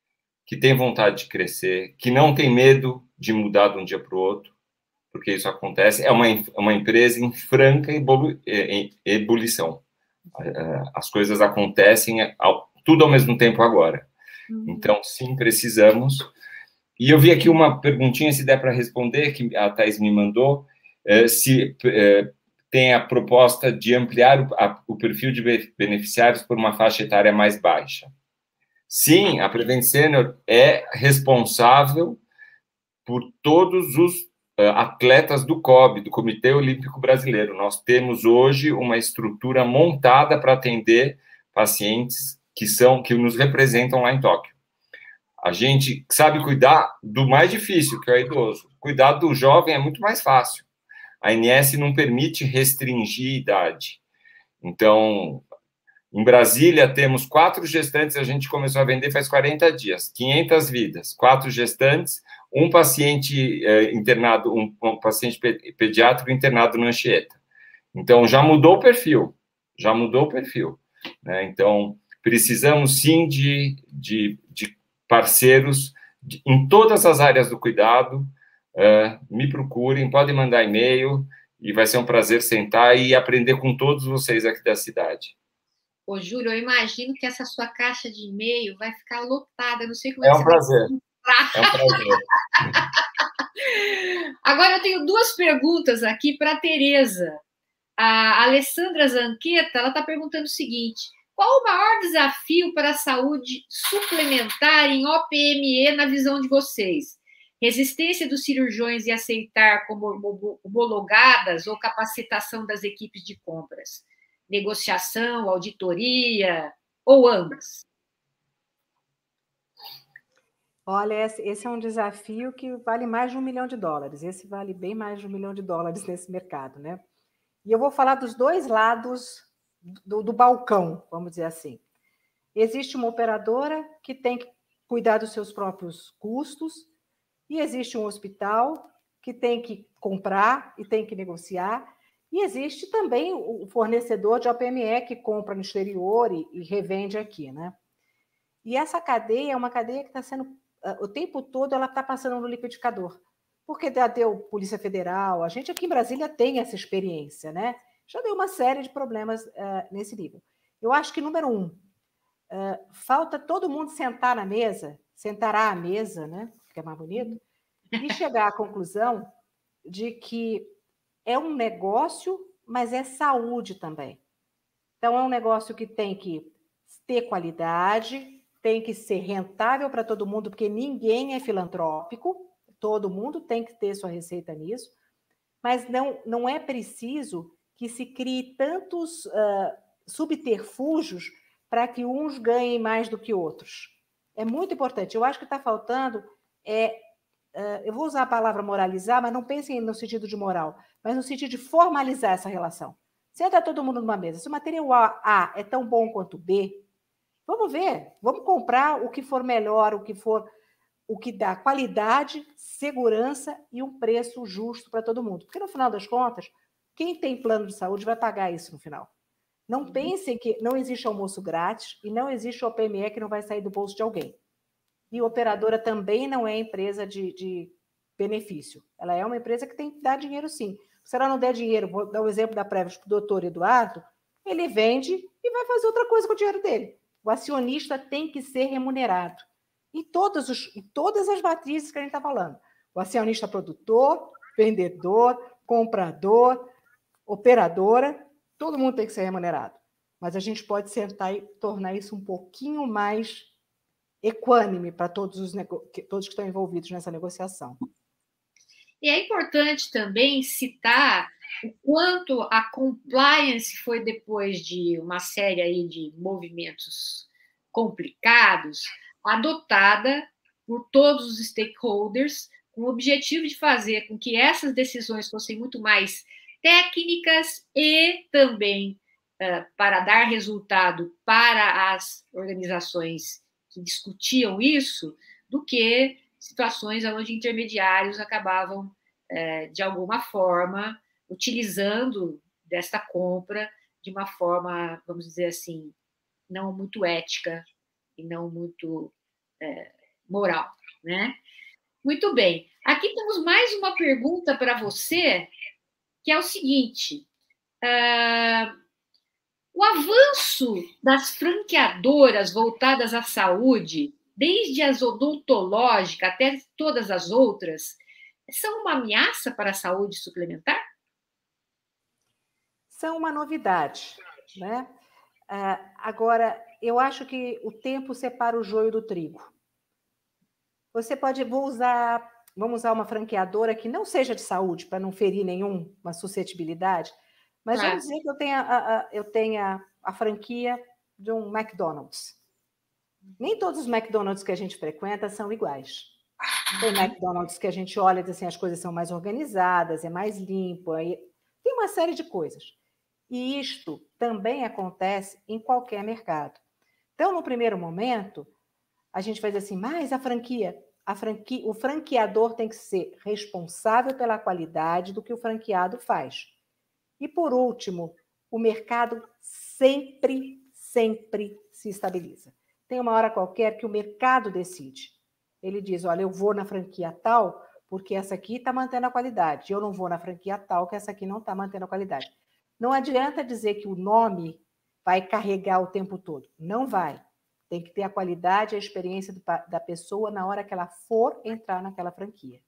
que tem vontade de crescer, que não tem medo de mudar de um dia para o outro, porque isso acontece. É uma empresa em franca ebulição. As coisas acontecem tudo ao mesmo tempo agora. Então, sim, precisamos. E eu vi aqui uma perguntinha, se der para responder, que a Thais me mandou, se tem a proposta de ampliar o perfil de beneficiários por uma faixa etária mais baixa. Sim, a Prevent Senior é responsável por todos os atletas do COB, do Comitê Olímpico Brasileiro. Nós temos hoje uma estrutura montada para atender pacientes que nos representam lá em Tóquio. A gente sabe cuidar do mais difícil, que é o idoso. Cuidar do jovem é muito mais fácil. A ANS não permite restringir idade. Então, em Brasília, temos 4 gestantes, a gente começou a vender faz 40 dias, 500 vidas, 4 gestantes, um paciente internado, um paciente pediátrico internado no Anchieta. Então, já mudou o perfil, né? Então, precisamos, sim, de parceiros em todas as áreas do cuidado. Me procurem, podem mandar e-mail, e vai ser um prazer sentar e aprender com todos vocês aqui da cidade. Ô, Júlio, eu imagino que essa sua caixa de e-mail vai ficar lotada. Eu não sei como é que um você prazer. vai... É um prazer. Agora, eu tenho 2 perguntas aqui para a Tereza. A Alessandra Zanqueta, ela está perguntando o seguinte: qual o maior desafio para a saúde suplementar em OPME na visão de vocês? Resistência dos cirurgiões em aceitar como homologadas ou capacitação das equipes de compras? Negociação, auditoria ou ambas? Olha, esse é um desafio que vale mais de $1 milhão. Esse vale bem mais de $1 milhão nesse mercado, né? E eu vou falar dos 2 lados do balcão, vamos dizer assim. Existe uma operadora que tem que cuidar dos seus próprios custos, e existe um hospital que tem que comprar e tem que negociar, e existe também o fornecedor de OPME que compra no exterior e revende aqui, né? E essa cadeia é uma cadeia que está sendo, o tempo todo, ela está passando no liquidificador. Porque já deu Polícia Federal, a gente aqui em Brasília tem essa experiência, né? Já deu uma série de problemas nesse nível. Eu acho que, número 1, falta todo mundo sentar à mesa, né? Que é mais bonito, e chegar à conclusão de que é um negócio, mas é saúde também. Então, é um negócio que tem que ter qualidade, tem que ser rentável para todo mundo, porque ninguém é filantrópico, todo mundo tem que ter sua receita nisso, mas não é preciso que se crie tantos subterfúgios para que uns ganhem mais do que outros. É muito importante. Eu acho que está faltando, eu vou usar a palavra moralizar, mas não pensem no sentido de moral, mas no sentido de formalizar essa relação. Senta todo mundo numa mesa. Se o material A é tão bom quanto o B, vamos ver, vamos comprar o que for melhor, o que dá qualidade, segurança e um preço justo para todo mundo. Porque, no final das contas, quem tem plano de saúde vai pagar isso no final. Não pensem que não existe almoço grátis e não existe OPME que não vai sair do bolso de alguém. E operadora também não é empresa de benefício. Ela é uma empresa que tem que dar dinheiro, sim. Se ela não der dinheiro, vou dar o exemplo da Preves para o doutor Eduardo, ele vende e vai fazer outra coisa com o dinheiro dele. O acionista tem que ser remunerado. Em todas as matrizes que a gente está falando. O acionista produtor, vendedor, comprador, operadora, todo mundo tem que ser remunerado. Mas a gente pode sentar e tornar isso um pouquinho mais equânime para todos que estão envolvidos nessa negociação. E é importante também citar o quanto a compliance foi, depois de uma série aí de movimentos complicados, adotada por todos os stakeholders, com o objetivo de fazer com que essas decisões fossem muito mais técnicas e também para dar resultado para as organizações que discutiam isso, do que situações onde intermediários acabavam, de alguma forma, utilizando desta compra de uma forma, vamos dizer assim, não muito ética e não muito moral, né? Muito bem. Aqui temos mais uma pergunta para você, que é o seguinte: o avanço das franqueadoras voltadas à saúde, desde as odontológicas até todas as outras, são uma ameaça para a saúde suplementar? São uma novidade, né? Agora, eu acho que o tempo separa o joio do trigo. Você pode, vamos usar uma franqueadora que não seja de saúde, para não ferir nenhuma suscetibilidade, mas vamos dizer que eu tenha a franquia de um McDonald's. Nem todos os McDonald's que a gente frequenta são iguais. Tem McDonald's que a gente olha e diz assim, as coisas são mais organizadas, é mais limpo, tem uma série de coisas. E isto também acontece em qualquer mercado. Então, no primeiro momento, a gente vai dizer assim, mas o franqueador tem que ser responsável pela qualidade do que o franqueado faz. E, por último, o mercado sempre se estabiliza. Tem uma hora qualquer que o mercado decide. Ele diz, olha, eu vou na franquia tal, porque essa aqui está mantendo a qualidade. Eu não vou na franquia tal, que essa aqui não está mantendo a qualidade. Não adianta dizer que o nome vai carregar o tempo todo. Não vai. Tem que ter a qualidade e a experiência da pessoa na hora que ela for entrar naquela franquia.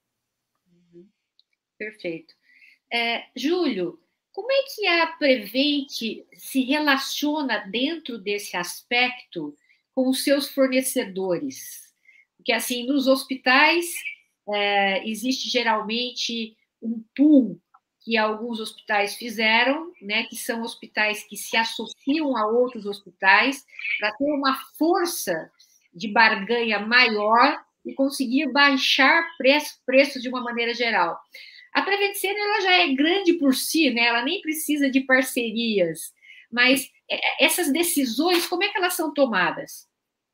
Perfeito. Júlio, como é que a Prevent se relaciona dentro desse aspecto com os seus fornecedores? Porque, assim, nos hospitais existe geralmente um pool que alguns hospitais fizeram, né, que são hospitais que se associam a outros hospitais para ter uma força de barganha maior e conseguir baixar preços de uma maneira geral. A Prevent Senior, ela já é grande por si, né? Ela nem precisa de parcerias, mas essas decisões, como é que elas são tomadas?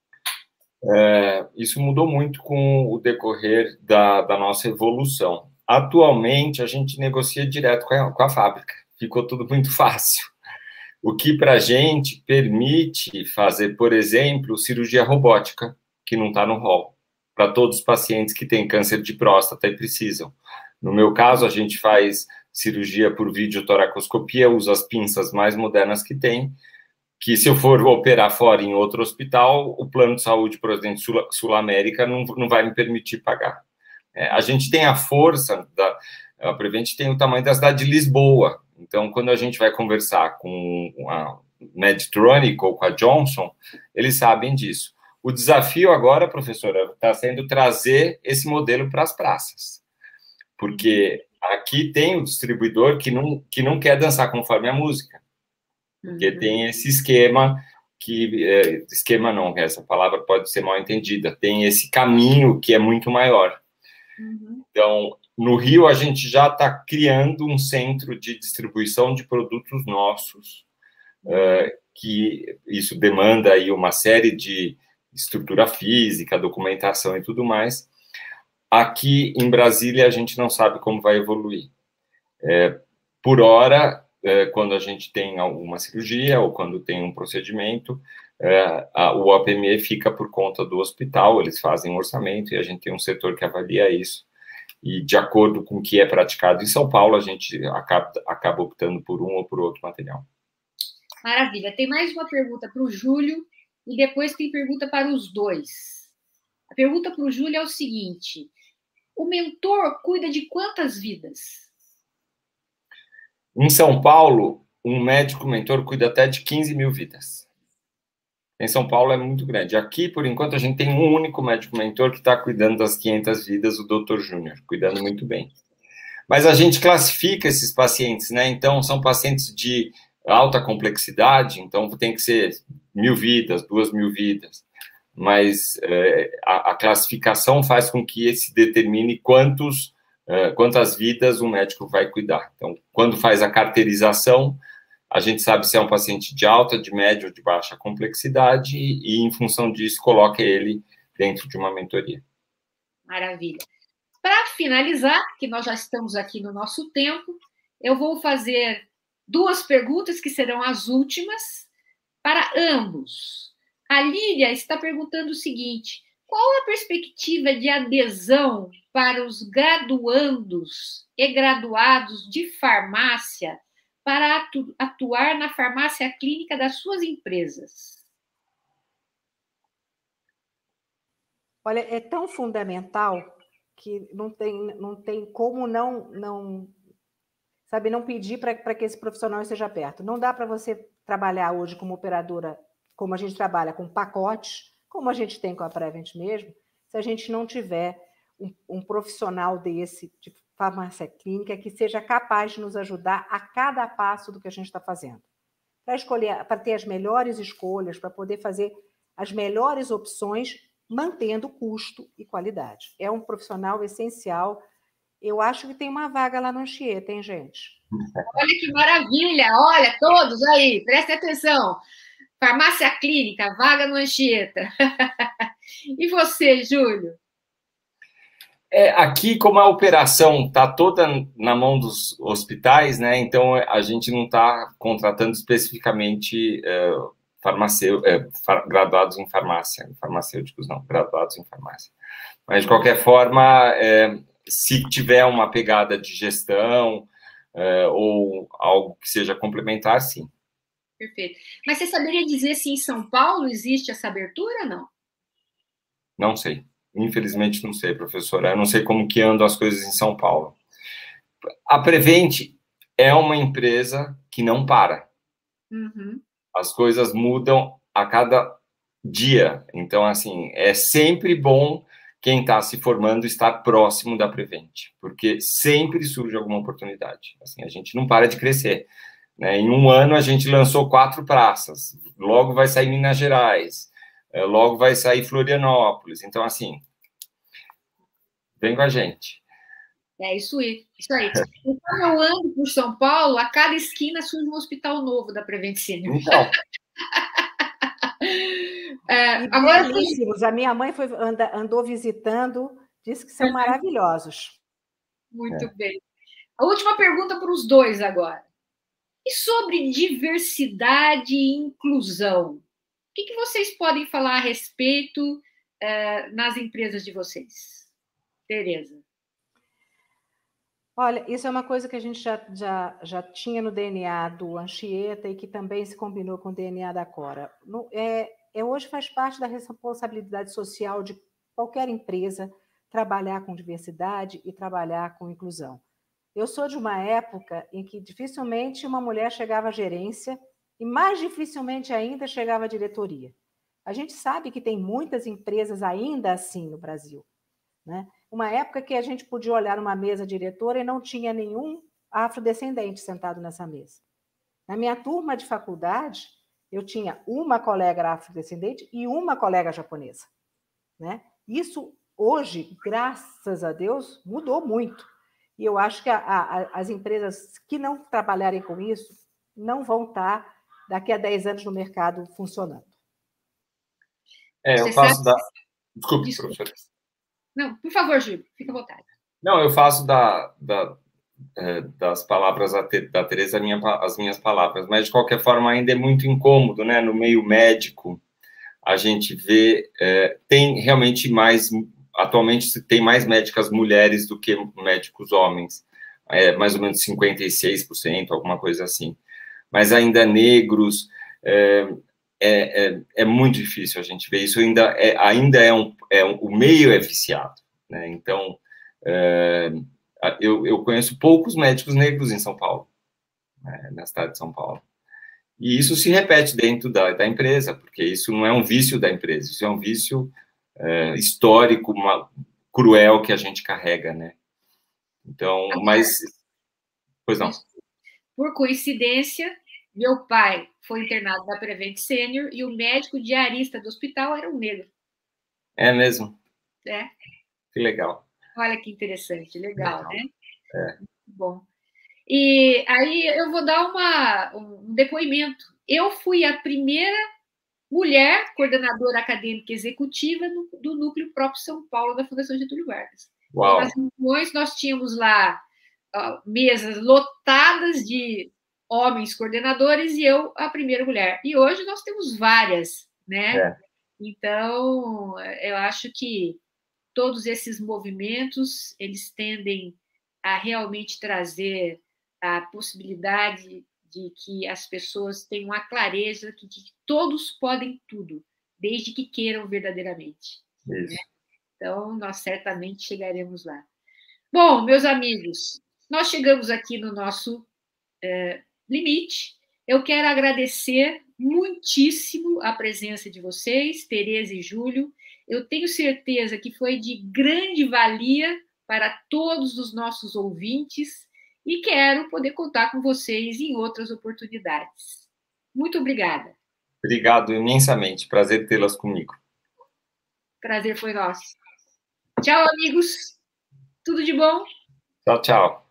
Isso mudou muito com o decorrer da nossa evolução. Atualmente, a gente negocia direto com a fábrica. Ficou tudo muito fácil. O que, para a gente, permite fazer, por exemplo, cirurgia robótica, que não está no rol, para todos os pacientes que têm câncer de próstata e precisam. No meu caso, a gente faz cirurgia por videotoracoscopia, usa as pinças mais modernas que tem, que se eu for operar fora em outro hospital, o plano de saúde, por exemplo, Sul-América, não vai me permitir pagar. A gente tem a força, a Prevent tem o tamanho da cidade de Lisboa, então quando a gente vai conversar com a Medtronic ou com a Johnson, eles sabem disso. O desafio agora, professora, está sendo trazer esse modelo para as praças, porque aqui tem o distribuidor que não quer dançar conforme a música, porque tem esse esquema esquema não, essa palavra pode ser mal entendida, tem esse caminho que é muito maior. Então, no Rio, a gente já está criando um centro de distribuição de produtos nossos, que isso demanda aí uma série de estrutura física, documentação e tudo mais. Aqui em Brasília, a gente não sabe como vai evoluir. Por hora, quando a gente tem alguma cirurgia ou quando tem um procedimento, o OPME fica por conta do hospital, eles fazem um orçamento e a gente tem um setor que avalia isso. E de acordo com o que é praticado em São Paulo, a gente acaba optando por um ou por outro material. Maravilha. Tem mais uma pergunta para o Júlio e depois tem pergunta para os dois. A pergunta para o Júlio é o seguinte: o mentor cuida de quantas vidas? Em São Paulo, um médico mentor cuida até de 15 mil vidas. Em São Paulo é muito grande. Aqui, por enquanto, a gente tem um único médico mentor que está cuidando das 500 vidas, o Dr. Júnior, cuidando muito bem. Mas a gente classifica esses pacientes, né? Então, são pacientes de alta complexidade, então tem que ser 1.000 vidas, 2.000 vidas. Mas a classificação faz com que se determine quantas vidas o médico vai cuidar. Então, quando faz a carteirização, a gente sabe se é um paciente de alta, de média ou de baixa complexidade e, em função disso, coloca ele dentro de uma mentoria. Maravilha. Para finalizar, que nós já estamos aqui no nosso tempo, eu vou fazer 2 perguntas que serão as últimas para ambos. A Lília está perguntando o seguinte: qual a perspectiva de adesão para os graduandos e graduados de farmácia para atuar na farmácia clínica das suas empresas? Olha, é tão fundamental que não tem como não pedir para que esse profissional esteja perto. Não dá para você trabalhar hoje como operadora, como a gente trabalha com pacotes, como a gente tem com a Prevent mesmo, se a gente não tiver um profissional desse, de farmácia clínica, que seja capaz de nos ajudar a cada passo do que a gente está fazendo. Para escolher, para ter as melhores escolhas, para poder fazer as melhores opções, mantendo custo e qualidade. É um profissional essencial. Eu acho que tem uma vaga lá no Anchieta, hein, gente? Olha que maravilha! Olha, todos aí, prestem atenção. Farmácia clínica, vaga no Anchieta. E você, Júlio? Aqui, como a operação está toda na mão dos hospitais, né? Então a gente não está contratando especificamente graduados em farmácia, farmacêuticos não, graduados em farmácia. Mas de qualquer forma, se tiver uma pegada de gestão ou algo que seja complementar, sim. Perfeito. Mas você saberia dizer se em São Paulo existe essa abertura ou não? Não sei. Infelizmente não sei, professora. Eu não sei como que andam as coisas em São Paulo. A Prevent é uma empresa que não para. Uhum. As coisas mudam a cada dia. Então, assim, é sempre bom quem está se formando estar próximo da Prevent, porque sempre surge alguma oportunidade. Assim, a gente não para de crescer. Né? Em um ano, a gente lançou 4 praças. Logo vai sair Minas Gerais. Logo vai sair Florianópolis. Então, assim, vem com a gente. É isso aí. Então, eu ando por São Paulo, a cada esquina surge um hospital novo da Prevent Senior. Então. Agora, belíssimos. A minha mãe andou visitando, disse que são maravilhosos. Muito bem. A última pergunta para os dois agora. E sobre diversidade e inclusão? O que vocês podem falar a respeito nas empresas de vocês? Tereza. Olha, isso é uma coisa que a gente já tinha no DNA do Anchieta e que também se combinou com o DNA da Cora. Hoje faz parte da responsabilidade social de qualquer empresa trabalhar com diversidade e trabalhar com inclusão. Eu sou de uma época em que dificilmente uma mulher chegava à gerência e mais dificilmente ainda chegava à diretoria. A gente sabe que tem muitas empresas ainda assim no Brasil, né? Uma época que a gente podia olhar numa mesa diretora e não tinha nenhum afrodescendente sentado nessa mesa. Na minha turma de faculdade, eu tinha uma colega afrodescendente e uma colega japonesa, né? Isso hoje, graças a Deus, mudou muito. E eu acho que as empresas que não trabalharem com isso não vão estar daqui a 10 anos no mercado funcionando. Eu faço da... Desculpe, professora. Não, por favor, Júlio, fica à vontade. Não, eu faço das palavras da Tereza as minhas palavras, mas de qualquer forma ainda é muito incômodo, né? No meio médico, a gente vê, tem realmente atualmente tem mais médicas mulheres do que médicos homens, mais ou menos 56%, alguma coisa assim, mas ainda negros, é muito difícil a gente ver isso, o meio é viciado, né? Então, eu conheço poucos médicos negros em São Paulo, né, na cidade de São Paulo. E isso se repete dentro da empresa, porque isso não é um vício da empresa, isso é um vício histórico, cruel que a gente carrega, né? Então, mas... Pois não. Por coincidência, meu pai foi internado na Prevent Senior e o médico diarista do hospital era um negro. É mesmo? É. Que legal. Olha que interessante, legal, né? Muito bom. E aí eu vou dar um depoimento. Eu fui a primeira mulher coordenadora acadêmica executiva do Núcleo Próprio São Paulo da Fundação Getúlio Vargas. Uau. Nas reuniões, nós tínhamos lá mesas lotadas de homens coordenadores e eu a primeira mulher. E hoje nós temos várias, né? Então, eu acho que todos esses movimentos, eles tendem a realmente trazer a possibilidade de que as pessoas tenham a clareza de que todos podem tudo, desde que queiram verdadeiramente. Isso. Né? Então, nós certamente chegaremos lá. Bom, meus amigos, nós chegamos aqui no nosso limite. Eu quero agradecer muitíssimo a presença de vocês, Tereza e Júlio. Eu tenho certeza que foi de grande valia para todos os nossos ouvintes e quero poder contar com vocês em outras oportunidades. Muito obrigada. Obrigado imensamente. Prazer tê-las comigo. Prazer foi nosso. Tchau, amigos. Tudo de bom? Tchau, tchau.